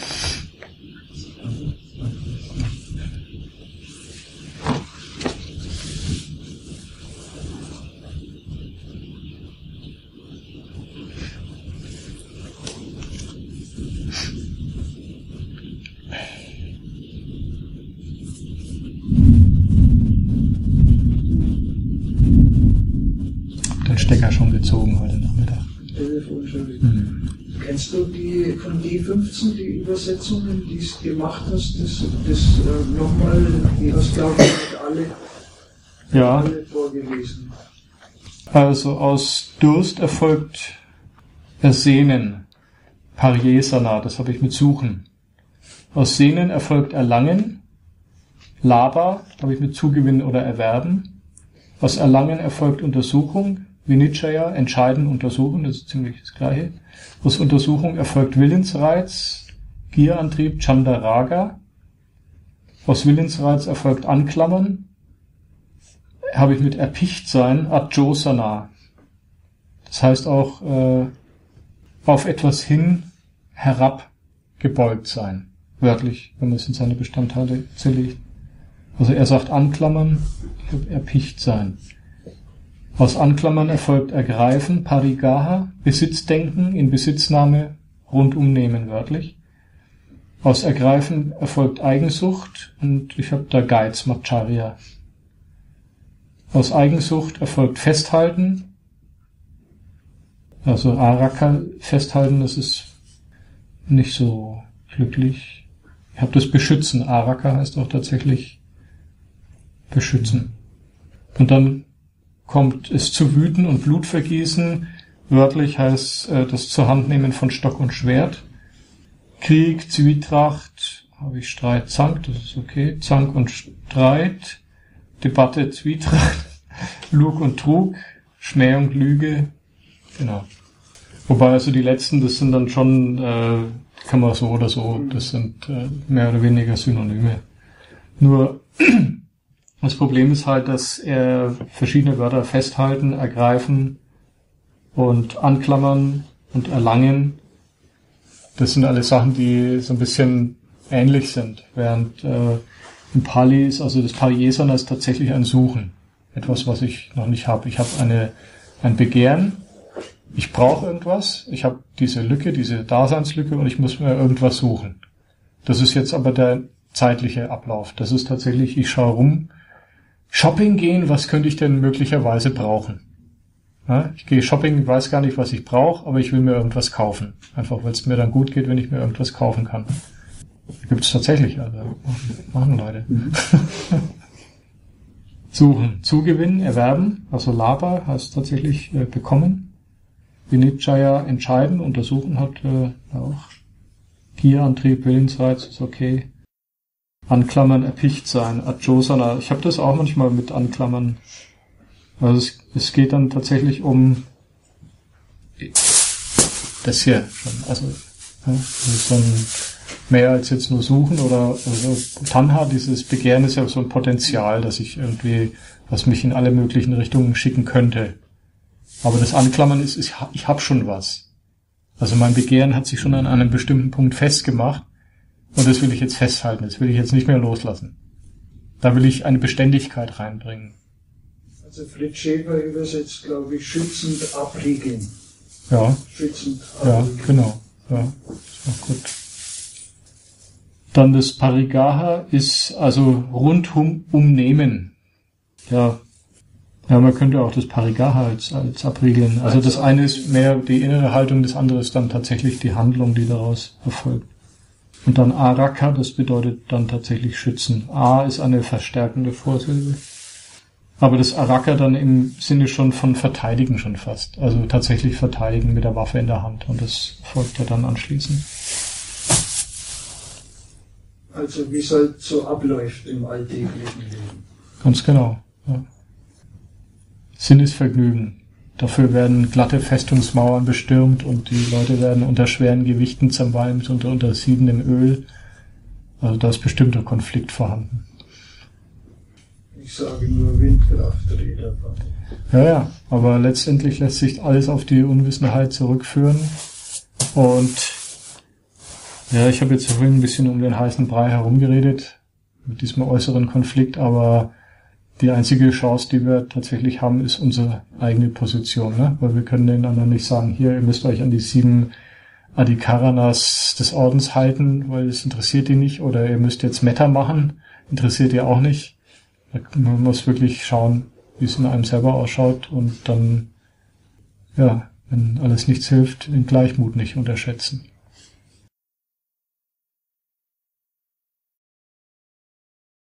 Speaker 1: Stecker schon gezogen heute Nachmittag.
Speaker 2: Mhm. Kennst du die von D fünfzehn, die Übersetzungen, die du gemacht hast, das, das äh, nochmal, die hast glaube ich nicht alle,
Speaker 1: ja.
Speaker 2: alle vorgelesen?
Speaker 1: Also aus Durst erfolgt Ersehnen, Paryesana, das habe ich mit Suchen. Aus Sehnen erfolgt Erlangen, Laba habe ich mit Zugewinnen oder Erwerben. Aus Erlangen erfolgt Untersuchung, Vinicaya, entscheiden, untersuchen, das ist ziemlich das Gleiche. Aus Untersuchung erfolgt Willensreiz, Gierantrieb, Chandaraga. Aus Willensreiz erfolgt Anklammern, habe ich mit Erpichtsein, Adjosana. Das heißt auch äh, auf etwas hin herabgebeugt sein, wörtlich, wenn man es in seine Bestandteile zerlegt. Also er sagt Anklammern, ich habe Erpichtsein. Aus Anklammern erfolgt Ergreifen, Parigaha, Besitzdenken, in Besitznahme, rundum nehmen, wörtlich. Aus Ergreifen erfolgt Eigensucht und ich habe da Geiz, Macharya. Aus Eigensucht erfolgt Festhalten, also Araka, Festhalten, das ist nicht so glücklich. Ich habe das Beschützen, Araka heißt auch tatsächlich beschützen. Und dann kommt es zu wüten und Blut vergießen. Wörtlich heißt äh, das zur Hand nehmen von Stock und Schwert. Krieg, Zwietracht, habe ich Streit, Zank, das ist okay. Zank und Streit. Debatte, Zwietracht. Lug und Trug. Schmäh und Lüge. Genau. Wobei also die letzten, das sind dann schon, äh, kann man so oder so, das sind äh, mehr oder weniger Synonyme. Nur das Problem ist halt, dass er verschiedene Wörter festhalten, ergreifen und anklammern und erlangen. Das sind alles Sachen, die so ein bisschen ähnlich sind. Während äh, im Pali ist, also das Pariyesana ist tatsächlich ein Suchen. Etwas, was ich noch nicht habe. Ich habe eine ein Begehren. Ich brauche irgendwas. Ich habe diese Lücke, diese Daseinslücke und ich muss mir irgendwas suchen. Das ist jetzt aber der zeitliche Ablauf. Das ist tatsächlich, ich schaue rum, Shopping gehen, was könnte ich denn möglicherweise brauchen? Ja, ich gehe Shopping, weiß gar nicht, was ich brauche, aber ich will mir irgendwas kaufen. Einfach, weil es mir dann gut geht, wenn ich mir irgendwas kaufen kann. Gibt es tatsächlich, also machen Leute. Mhm. Suchen, zugewinnen, erwerben, also Laba heißt tatsächlich äh, bekommen. Vinicaya entscheiden, untersuchen hat äh, auch. Gierantrieb, Willensreiz ist okay. Anklammern, erpicht sein, Adjosana. Ich habe das auch manchmal mit Anklammern. Also es, es geht dann tatsächlich um das hier schon. Also, ja, das ist dann mehr als jetzt nur suchen oder also Tanha, dieses Begehren ist ja so ein Potenzial, dass ich irgendwie, was mich in alle möglichen Richtungen schicken könnte. Aber das Anklammern ist, ist ich habe schon was. Also mein Begehren hat sich schon an einem bestimmten Punkt festgemacht. Und das will ich jetzt festhalten, das will ich jetzt nicht mehr loslassen. Da will ich eine Beständigkeit reinbringen.
Speaker 2: Also Fritz Schäfer übersetzt, glaube ich, schützend abriegeln.
Speaker 1: Ja.
Speaker 2: Schützend abriegeln.
Speaker 1: Ja, genau. Ja, ist auch gut. Dann das Parigaha ist also rundum umnehmen. Ja. Ja, man könnte auch das Parigaha als, als abriegeln. Also das eine ist mehr die innere Haltung, das andere ist dann tatsächlich die Handlung, die daraus erfolgt. Und dann Araka, das bedeutet dann tatsächlich schützen. A ist eine verstärkende Vorsilbe. Aber das Araka dann im Sinne schon von verteidigen schon fast. Also tatsächlich verteidigen mit der Waffe in der Hand. Und das folgt ja dann anschließend.
Speaker 2: Also wie es halt so abläuft im alltäglichen Leben.
Speaker 1: Ganz genau, ja. Sinnesvergnügen. Dafür werden glatte Festungsmauern bestürmt und die Leute werden unter schweren Gewichten zermalmt, unter, unter siedendem Öl. Also da ist bestimmter Konflikt vorhanden.
Speaker 2: Ich sage nur Windkrafträder.
Speaker 1: Ja, ja, aber letztendlich lässt sich alles auf die Unwissenheit zurückführen. Und ja, ich habe jetzt vorhin ein bisschen um den heißen Brei herumgeredet mit diesem äußeren Konflikt, aber die einzige Chance, die wir tatsächlich haben, ist unsere eigene Position, ne? Weil wir können den anderen nicht sagen, hier, ihr müsst euch an die sieben Adhikaranas des Ordens halten, weil es interessiert die nicht, oder ihr müsst jetzt Metta machen, interessiert ihr auch nicht. Man muss wirklich schauen, wie es in einem selber ausschaut und dann, ja, wenn alles nichts hilft, den Gleichmut nicht unterschätzen.